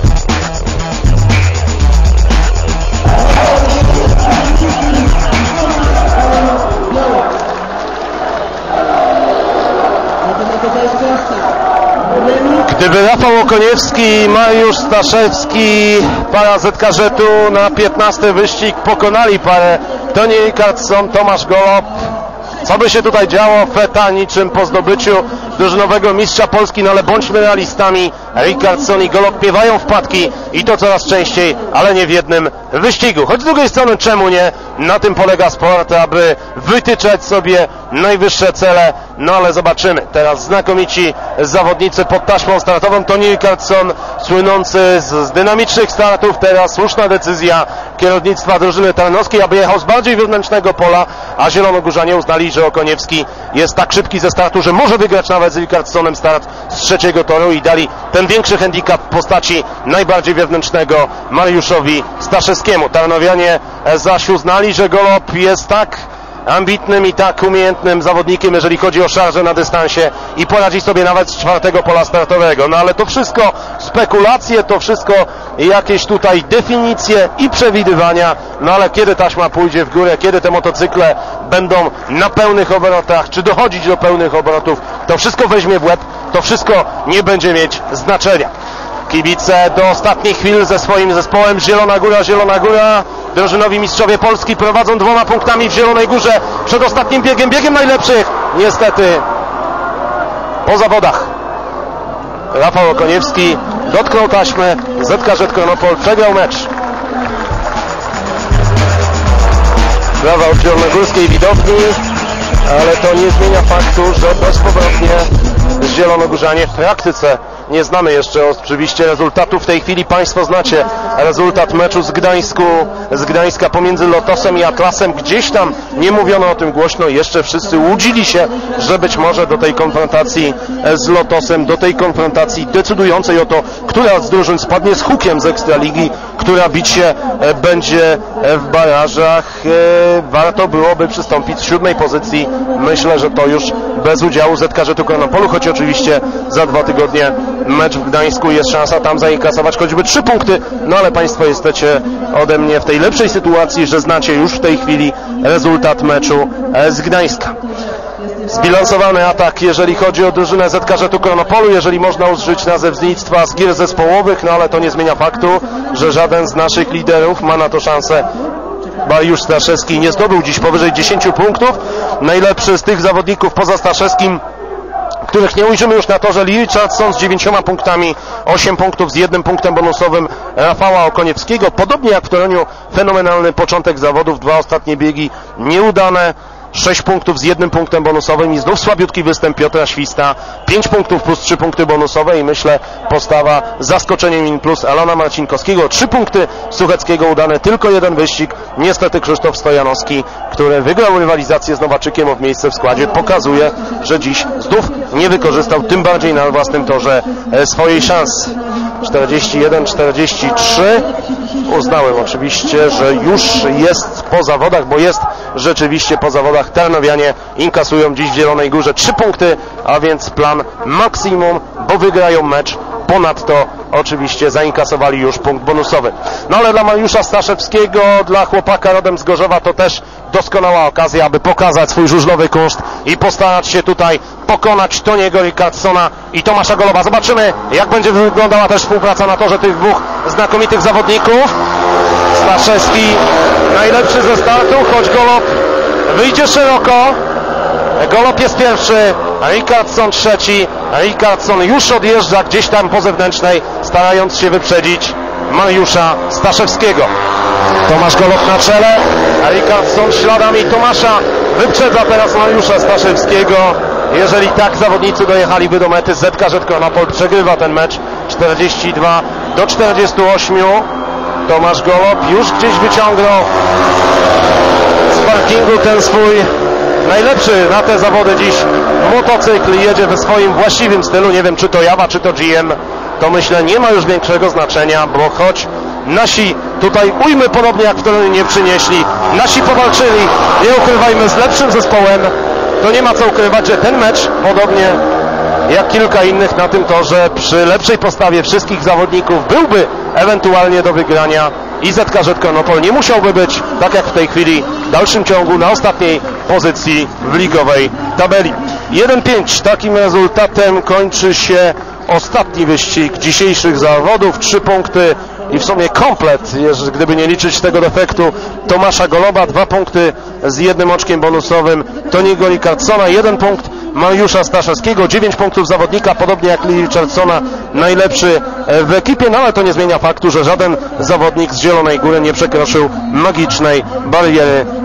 Gdyby Rafał Okoniewski i Mariusz Staszewski, para Z K Z-u, na piętnasty wyścig pokonali parę Tony Richardson, Tomasz Golob, co by się tutaj działo? Feta niczym po zdobyciu drużynowego mistrza Polski, no ale bądźmy realistami, Richardson i Golob miewają wpadki i to coraz częściej, ale nie w jednym wyścigu. Choć z drugiej strony czemu nie? Na tym polega sport, aby wytyczać sobie najwyższe cele, no ale zobaczymy. Teraz znakomici zawodnicy pod taśmą startową. Toni Rickardsson, słynący z, z dynamicznych startów, teraz słuszna decyzja kierownictwa drużyny tarnowskiej, aby jechał z bardziej wewnętrznego pola, a zielonogórzanie uznali, że Okoniewski jest tak szybki ze startu, że może wygrać nawet z Rickardssonem start z trzeciego toru i dali ten większy handicap w postaci najbardziej wewnętrznego Mariuszowi Staszewskiemu. Tarnowianie zaś uznali, że Golob jest tak ambitnym i tak umiejętnym zawodnikiem, jeżeli chodzi o szarże na dystansie i poradzi sobie nawet z czwartego pola startowego. No ale to wszystko spekulacje, to wszystko jakieś tutaj definicje i przewidywania, no ale kiedy taśma pójdzie w górę, kiedy te motocykle będą na pełnych obrotach, czy dochodzić do pełnych obrotów, to wszystko weźmie w łeb, to wszystko nie będzie mieć znaczenia. Kibice do ostatnich chwil ze swoim zespołem. Zielona Góra, Zielona Góra. Drużynowi mistrzowie Polski prowadzą dwoma punktami w Zielonej Górze przed ostatnim biegiem, biegiem najlepszych. Niestety po zawodach Rafał Okoniewski dotknął taśmy. Z K Z Konopol przegrał mecz. Brawa od zielonogórskiej widowni, ale to nie zmienia faktu, że bezpowrotnie zielonogórzanie w praktyce nie znamy jeszcze oczywiście rezultatów. W tej chwili Państwo znacie rezultat meczu z Gdańsku, z Gdańska pomiędzy Lotosem i Atlasem. Gdzieś tam nie mówiono o tym głośno, jeszcze wszyscy łudzili się, że być może do tej konfrontacji z Lotosem, do tej konfrontacji decydującej o to, która z drużyn spadnie z hukiem z Ekstraligi, która bić się będzie w barażach. Warto byłoby przystąpić z siódmej pozycji. Myślę, że to już bez udziału Z K Z Konopolu, choć oczywiście za dwa tygodnie mecz w Gdańsku, jest szansa tam zainkasować choćby trzy punkty, no ale Państwo jesteście ode mnie w tej lepszej sytuacji, że znacie już w tej chwili rezultat meczu z Gdańska. Zbilansowany atak, jeżeli chodzi o drużynę Z K Z Konopolu, jeżeli można użyć nazewnictwa z gier zespołowych, no ale to nie zmienia faktu, że żaden z naszych liderów ma na to szansę. Mariusz Staszewski nie zdobył dziś powyżej dziesięciu punktów. Najlepszy z tych zawodników poza Staszewskim, których nie ujrzymy już na torze, Lee Richardson z dziewięcioma punktami, osiem punktów z jednym punktem bonusowym Rafała Okoniewskiego. Podobnie jak w Toruniu, fenomenalny początek zawodów, dwa ostatnie biegi nieudane, sześć punktów z jednym punktem bonusowym i znów słabiutki występ Piotra Śwista, pięć punktów plus trzy punkty bonusowe i myślę postawa zaskoczeniem in plus Alana Marcinkowskiego, trzy punkty Sucheckiego udane, tylko jeden wyścig, niestety Krzysztof Stojanowski, który wygrał rywalizację z Nowaczykiem o miejsce w składzie, pokazuje, że dziś znów nie wykorzystał, tym bardziej na własnym torze, swojej szansy. czterdzieści jeden czterdzieści trzy. Uznałem oczywiście, że już jest po zawodach, bo jest rzeczywiście po zawodach. Tarnowianie inkasują dziś w Zielonej Górze trzy punkty, a więc plan maksimum, bo wygrają mecz. Ponadto oczywiście zainkasowali już punkt bonusowy. No ale dla Mariusza Staszewskiego, dla chłopaka rodem z Gorzowa, to też doskonała okazja, aby pokazać swój żużlowy kunszt i postarać się tutaj pokonać Toniego Rickardssona i Tomasza Goloba. Zobaczymy, jak będzie wyglądała też współpraca na torze tych dwóch znakomitych zawodników. Staszewski najlepszy ze startu, choć Golob wyjdzie szeroko. Golob jest pierwszy, Rickardsson trzeci. Rickardsson już odjeżdża gdzieś tam po zewnętrznej, starając się wyprzedzić Mariusza Staszewskiego. Tomasz Golob na czele, a Rickardsson śladami Tomasza wyprzedza teraz Mariusza Staszewskiego. Jeżeli tak zawodnicy dojechaliby do mety, Z K Z Konopol przegrywa ten mecz czterdzieści dwa do czterdziestu ośmiu. Tomasz Golob już gdzieś wyciągnął z parkingu ten swój najlepszy na te zawody dziś motocykl, jedzie we swoim właściwym stylu. Nie wiem, czy to Jawa, czy to G M, to myślę nie ma już większego znaczenia, bo choć nasi tutaj ujmy podobnie jak w Toruniu nie przynieśli, nasi powalczyli, nie ukrywajmy, z lepszym zespołem, to nie ma co ukrywać, że ten mecz, podobnie jak kilka innych na tym torze, przy lepszej postawie wszystkich zawodników byłby ewentualnie do wygrania i Z K Z Konopol nie musiałby być, tak jak w tej chwili, w dalszym ciągu na ostatniej pozycji w ligowej tabeli. jeden pięć, takim rezultatem kończy się ostatni wyścig dzisiejszych zawodów. Trzy punkty i w sumie komplet, gdyby nie liczyć tego defektu Tomasza Goloba, dwa punkty z jednym oczkiem bonusowym Toniego Rickardsona, jeden punkt Mariusza Staszewskiego, dziewięć punktów zawodnika, podobnie jak Lee Richardsona, najlepszy w ekipie, no ale to nie zmienia faktu, że żaden zawodnik z Zielonej Góry nie przekroczył magicznej bariery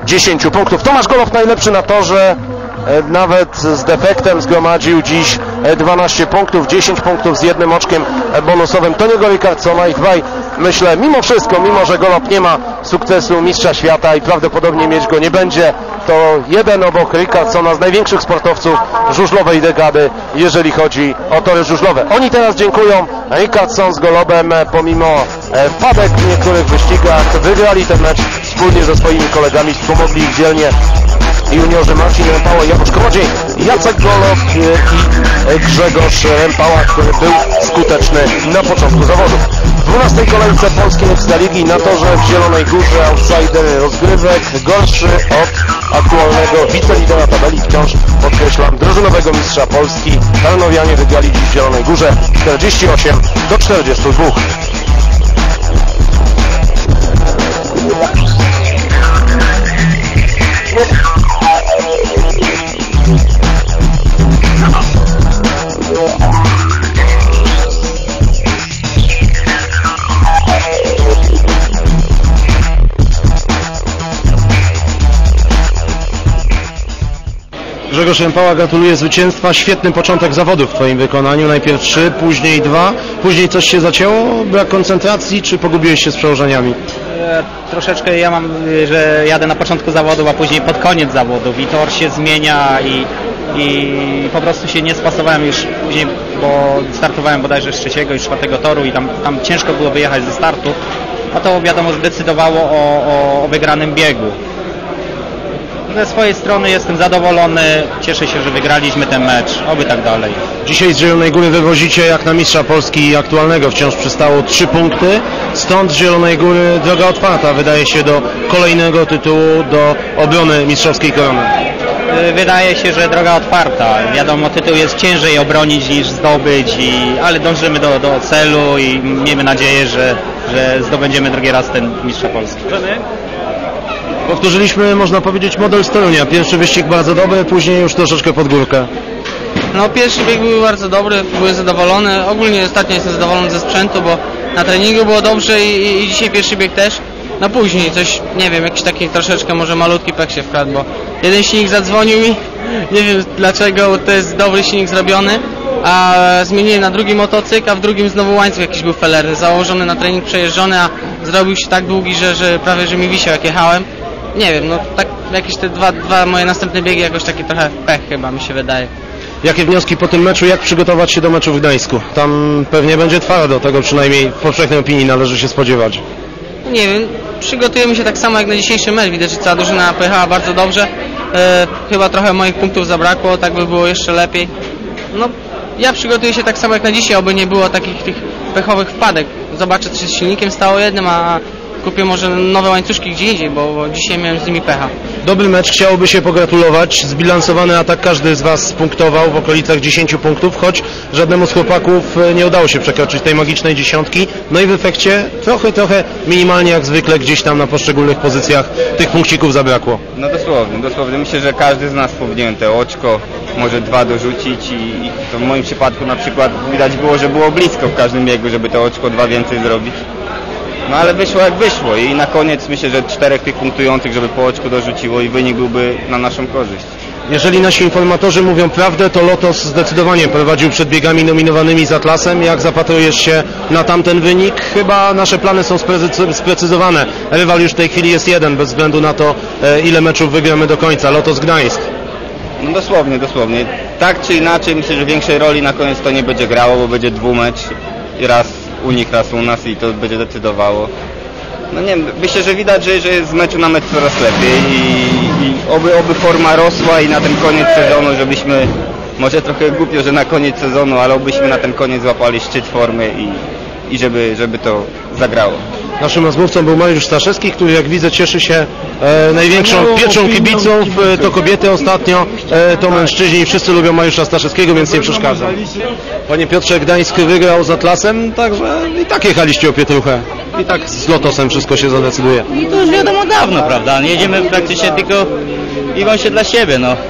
dziesięciu punktów. Tomasz Golow najlepszy na torze, nawet z defektem zgromadził dziś dwanaście punktów, dziesięć punktów z jednym oczkiem bonusowym Toniego Rickardsona i dwaj, myślę, mimo wszystko, mimo że Golob nie ma sukcesu mistrza świata i prawdopodobnie mieć go nie będzie, to jeden obok Rickardsona z największych sportowców żużlowej dekady, jeżeli chodzi o tory żużlowe. Oni teraz dziękują. Rickardson z Golobem pomimo wpadek w niektórych wyścigach wygrali ten mecz wspólnie ze swoimi kolegami, wspomogli ich dzielnie juniorzy Marcin Rempała, Janusz Kołodziej, Jacek Golob i Grzegorz Rempała, który był skuteczny na początku zawodów. W dwunastej kolejce polskiej Ekstraligi na torze w Zielonej Górze outsider rozgrywek, gorszy od aktualnego wicelidera tabeli, wciąż podkreślam, drużynowego mistrza Polski. Tarnowianie wygrali dziś w Zielonej Górze czterdzieści osiem do czterdziestu dwóch. Grzegorz Rempała, gratuluję zwycięstwa. Świetny początek zawodów w Twoim wykonaniu. Najpierw trzy, później dwa. Później coś się zacięło? Brak koncentracji, czy pogubiłeś się z przełożeniami? E, troszeczkę ja mam, że jadę na początku zawodów, a później pod koniec zawodów i tor się zmienia i, i po prostu się nie spasowałem już później, bo startowałem bodajże z trzeciego i czwartego toru i tam, tam ciężko było wyjechać ze startu, a to wiadomo, że decydowało o, o, o wygranym biegu. Ze swojej strony jestem zadowolony, cieszę się, że wygraliśmy ten mecz, oby tak dalej. Dzisiaj z Zielonej Góry wywozicie jak na mistrza Polski aktualnego, wciąż przystało trzy punkty, stąd z Zielonej Góry droga otwarta, wydaje się, do kolejnego tytułu, do obrony mistrzowskiej korony. Wydaje się, że droga otwarta, wiadomo, tytuł jest ciężej obronić niż zdobyć, i, ale dążymy do, do celu i miejmy nadzieję, że, że zdobędziemy drugi raz ten mistrza Polski. Powtórzyliśmy, można powiedzieć, model z Torunia. Pierwszy wyścig bardzo dobry, później już troszeczkę pod górkę. No pierwszy bieg był bardzo dobry, byłem zadowolony. Ogólnie ostatnio jestem zadowolony ze sprzętu, bo na treningu było dobrze i, i, i dzisiaj pierwszy bieg też. No później coś, nie wiem, jakiś taki troszeczkę może malutki pech się wkradł, bo jeden silnik zadzwonił mi, nie wiem dlaczego, to jest dobry silnik zrobiony, a zmieniłem na drugi motocykl, a w drugim znowu łańcuch jakiś był felerny, założony na trening, przejeżdżony, a zrobił się tak długi, że, że prawie że mi wisiał jak jechałem. Nie wiem, no tak jakieś te dwa, dwa moje następne biegi jakoś taki trochę pech chyba mi się wydaje. Jakie wnioski po tym meczu, jak przygotować się do meczu w Gdańsku? Tam pewnie będzie twardo, tego przynajmniej w powszechnej opinii należy się spodziewać. Nie wiem, przygotujemy się tak samo jak na dzisiejszy mecz, widać, że cała drużyna pojechała bardzo dobrze. E, chyba trochę moich punktów zabrakło, tak by było jeszcze lepiej. No, ja przygotuję się tak samo jak na dzisiaj, aby nie było takich tych pechowych wpadek. Zobaczę, co się z silnikiem stało jednym, a kupię może nowe łańcuszki gdzie indziej, bo, bo dzisiaj miałem z nimi pecha. Dobry mecz, chciałoby się pogratulować. Zbilansowany atak, każdy z Was punktował w okolicach dziesięciu punktów, choć żadnemu z chłopaków nie udało się przekroczyć tej magicznej dziesiątki. No i w efekcie trochę, trochę minimalnie jak zwykle gdzieś tam na poszczególnych pozycjach tych punkcików zabrakło. No dosłownie, dosłownie. Myślę, że każdy z nas powinien te oczko, może dwa dorzucić i, i to w moim przypadku na przykład widać było, że było blisko w każdym biegu, żeby to oczko dwa więcej zrobić. No ale wyszło jak wyszło i na koniec myślę, że czterech tych punktujących, żeby po oczku dorzuciło i wynik byłby na naszą korzyść. Jeżeli nasi informatorzy mówią prawdę, to Lotos zdecydowanie prowadził przed biegami nominowanymi z Atlasem. Jak zapatrujesz się na tamten wynik? Chyba nasze plany są sprecyzowane. Rywal już w tej chwili jest jeden, bez względu na to, ile meczów wygramy do końca. Lotos Gdańsk. No dosłownie, dosłownie. Tak czy inaczej myślę, że większej roli na koniec to nie będzie grało, bo będzie dwumecz i raz u nich, raz u nas i to będzie decydowało. No nie wiem, myślę, że widać, że, że jest z meczu na mecz coraz lepiej i, i oby, oby forma rosła i na ten koniec sezonu, żebyśmy, może trochę głupio, że na koniec sezonu, ale obyśmy na ten koniec złapali szczyt formy i, i żeby, żeby to zagrało. Naszym rozmówcą był Mariusz Staszewski, który jak widzę cieszy się e, największą pieczą kibiców. E, to kobiety ostatnio, e, to mężczyźni. Wszyscy lubią Mariusza Staszewskiego, więc nie przeszkadza. Panie Piotrze, Gdańsk wygrał z Atlasem, także i tak jechaliście o pietruchę. I tak z Lotosem wszystko się zadecyduje. I to już wiadomo dawno, prawda? Jedziemy praktycznie tylko biegą się dla siebie, no.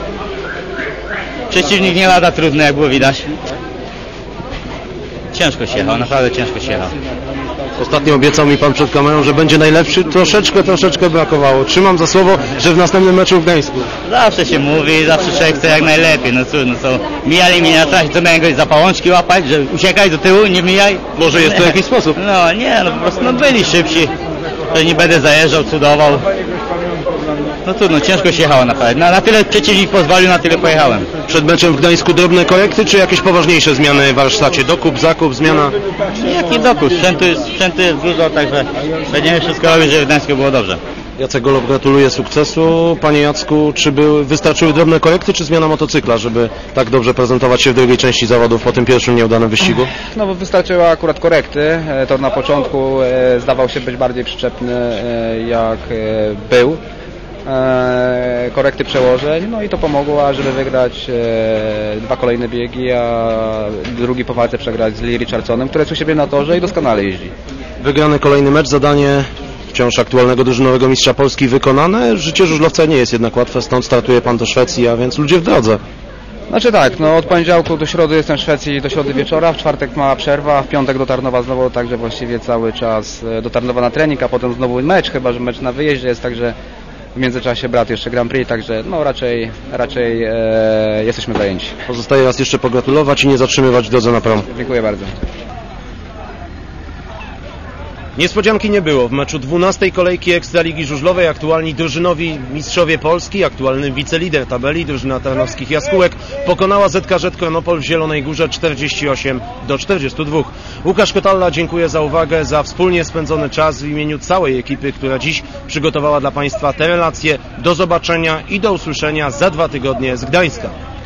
Przeciwnik nie lada trudny, jak było widać. Ciężko się jechał, naprawdę ciężko się jechał. Ostatnio obiecał mi pan przed kamerą, że będzie najlepszy. Troszeczkę, troszeczkę brakowało. Trzymam za słowo, że w następnym meczu w Gdańsku. Zawsze się mówi, zawsze człowiek chce jak najlepiej. No cóż, no co, mijali mnie na trasie, to miałem go za pałączki łapać, że uciekaj do tyłu, nie mijaj. Może jest to jakiś sposób? No nie, no po prostu no, byli szybsi. To nie będę zajeżdżał, cudował. No trudno, ciężko się jechało naprawdę. No, na tyle przeciwnik pozwolił, na tyle pojechałem. Przed meczem w Gdańsku drobne korekty, czy jakieś poważniejsze zmiany w warsztacie? Dokup, zakup, zmiana? Jaki dokup? Sprzętu jest, sprzętu jest dużo, także będziemy wszystko robić, żeby w Gdańsku było dobrze. Jacek Golob gratuluje sukcesu. Panie Jacku, czy były, wystarczyły drobne korekty, czy zmiana motocykla, żeby tak dobrze prezentować się w drugiej części zawodów po tym pierwszym nieudanym wyścigu? No bo wystarczyły akurat korekty. To na początku e, zdawał się być bardziej przyczepny e, jak e, był. E, korekty przełożeń, no i to pomogło, ażeby wygrać e, dwa kolejne biegi, a drugi po walce przegrać z Lee Richardsonem, który jest u siebie na torze i doskonale jeździ. Wygrany kolejny mecz, zadanie wciąż aktualnego drużynowego mistrza Polski wykonane. Życie żużlowca nie jest jednak łatwe, stąd startuje pan do Szwecji, a więc ludzie w drodze. Znaczy tak, no od poniedziałku do środy jestem w Szwecji do środy wieczora, w czwartek mała przerwa, w piątek do Tarnowa znowu, także właściwie cały czas do Tarnowa na trening, a potem znowu mecz, chyba że mecz na wyjeździe jest, także w międzyczasie brat jeszcze Grand Prix, także no raczej, raczej e, jesteśmy zajęci. Pozostaje raz jeszcze pogratulować i nie zatrzymywać w drodze na prom. Dziękuję bardzo. Niespodzianki nie było. W meczu dwunastej kolejki Ekstraligi Żużlowej aktualni drużynowi mistrzowie Polski, aktualny wicelider tabeli, drużyna tarnowskich Jaskółek pokonała Z K Ż Kronopol w Zielonej Górze czterdzieści osiem do czterdziestu dwóch. Łukasz Kotalla, dziękuję za uwagę, za wspólnie spędzony czas w imieniu całej ekipy, która dziś przygotowała dla Państwa te relacje. Do zobaczenia i do usłyszenia za dwa tygodnie z Gdańska.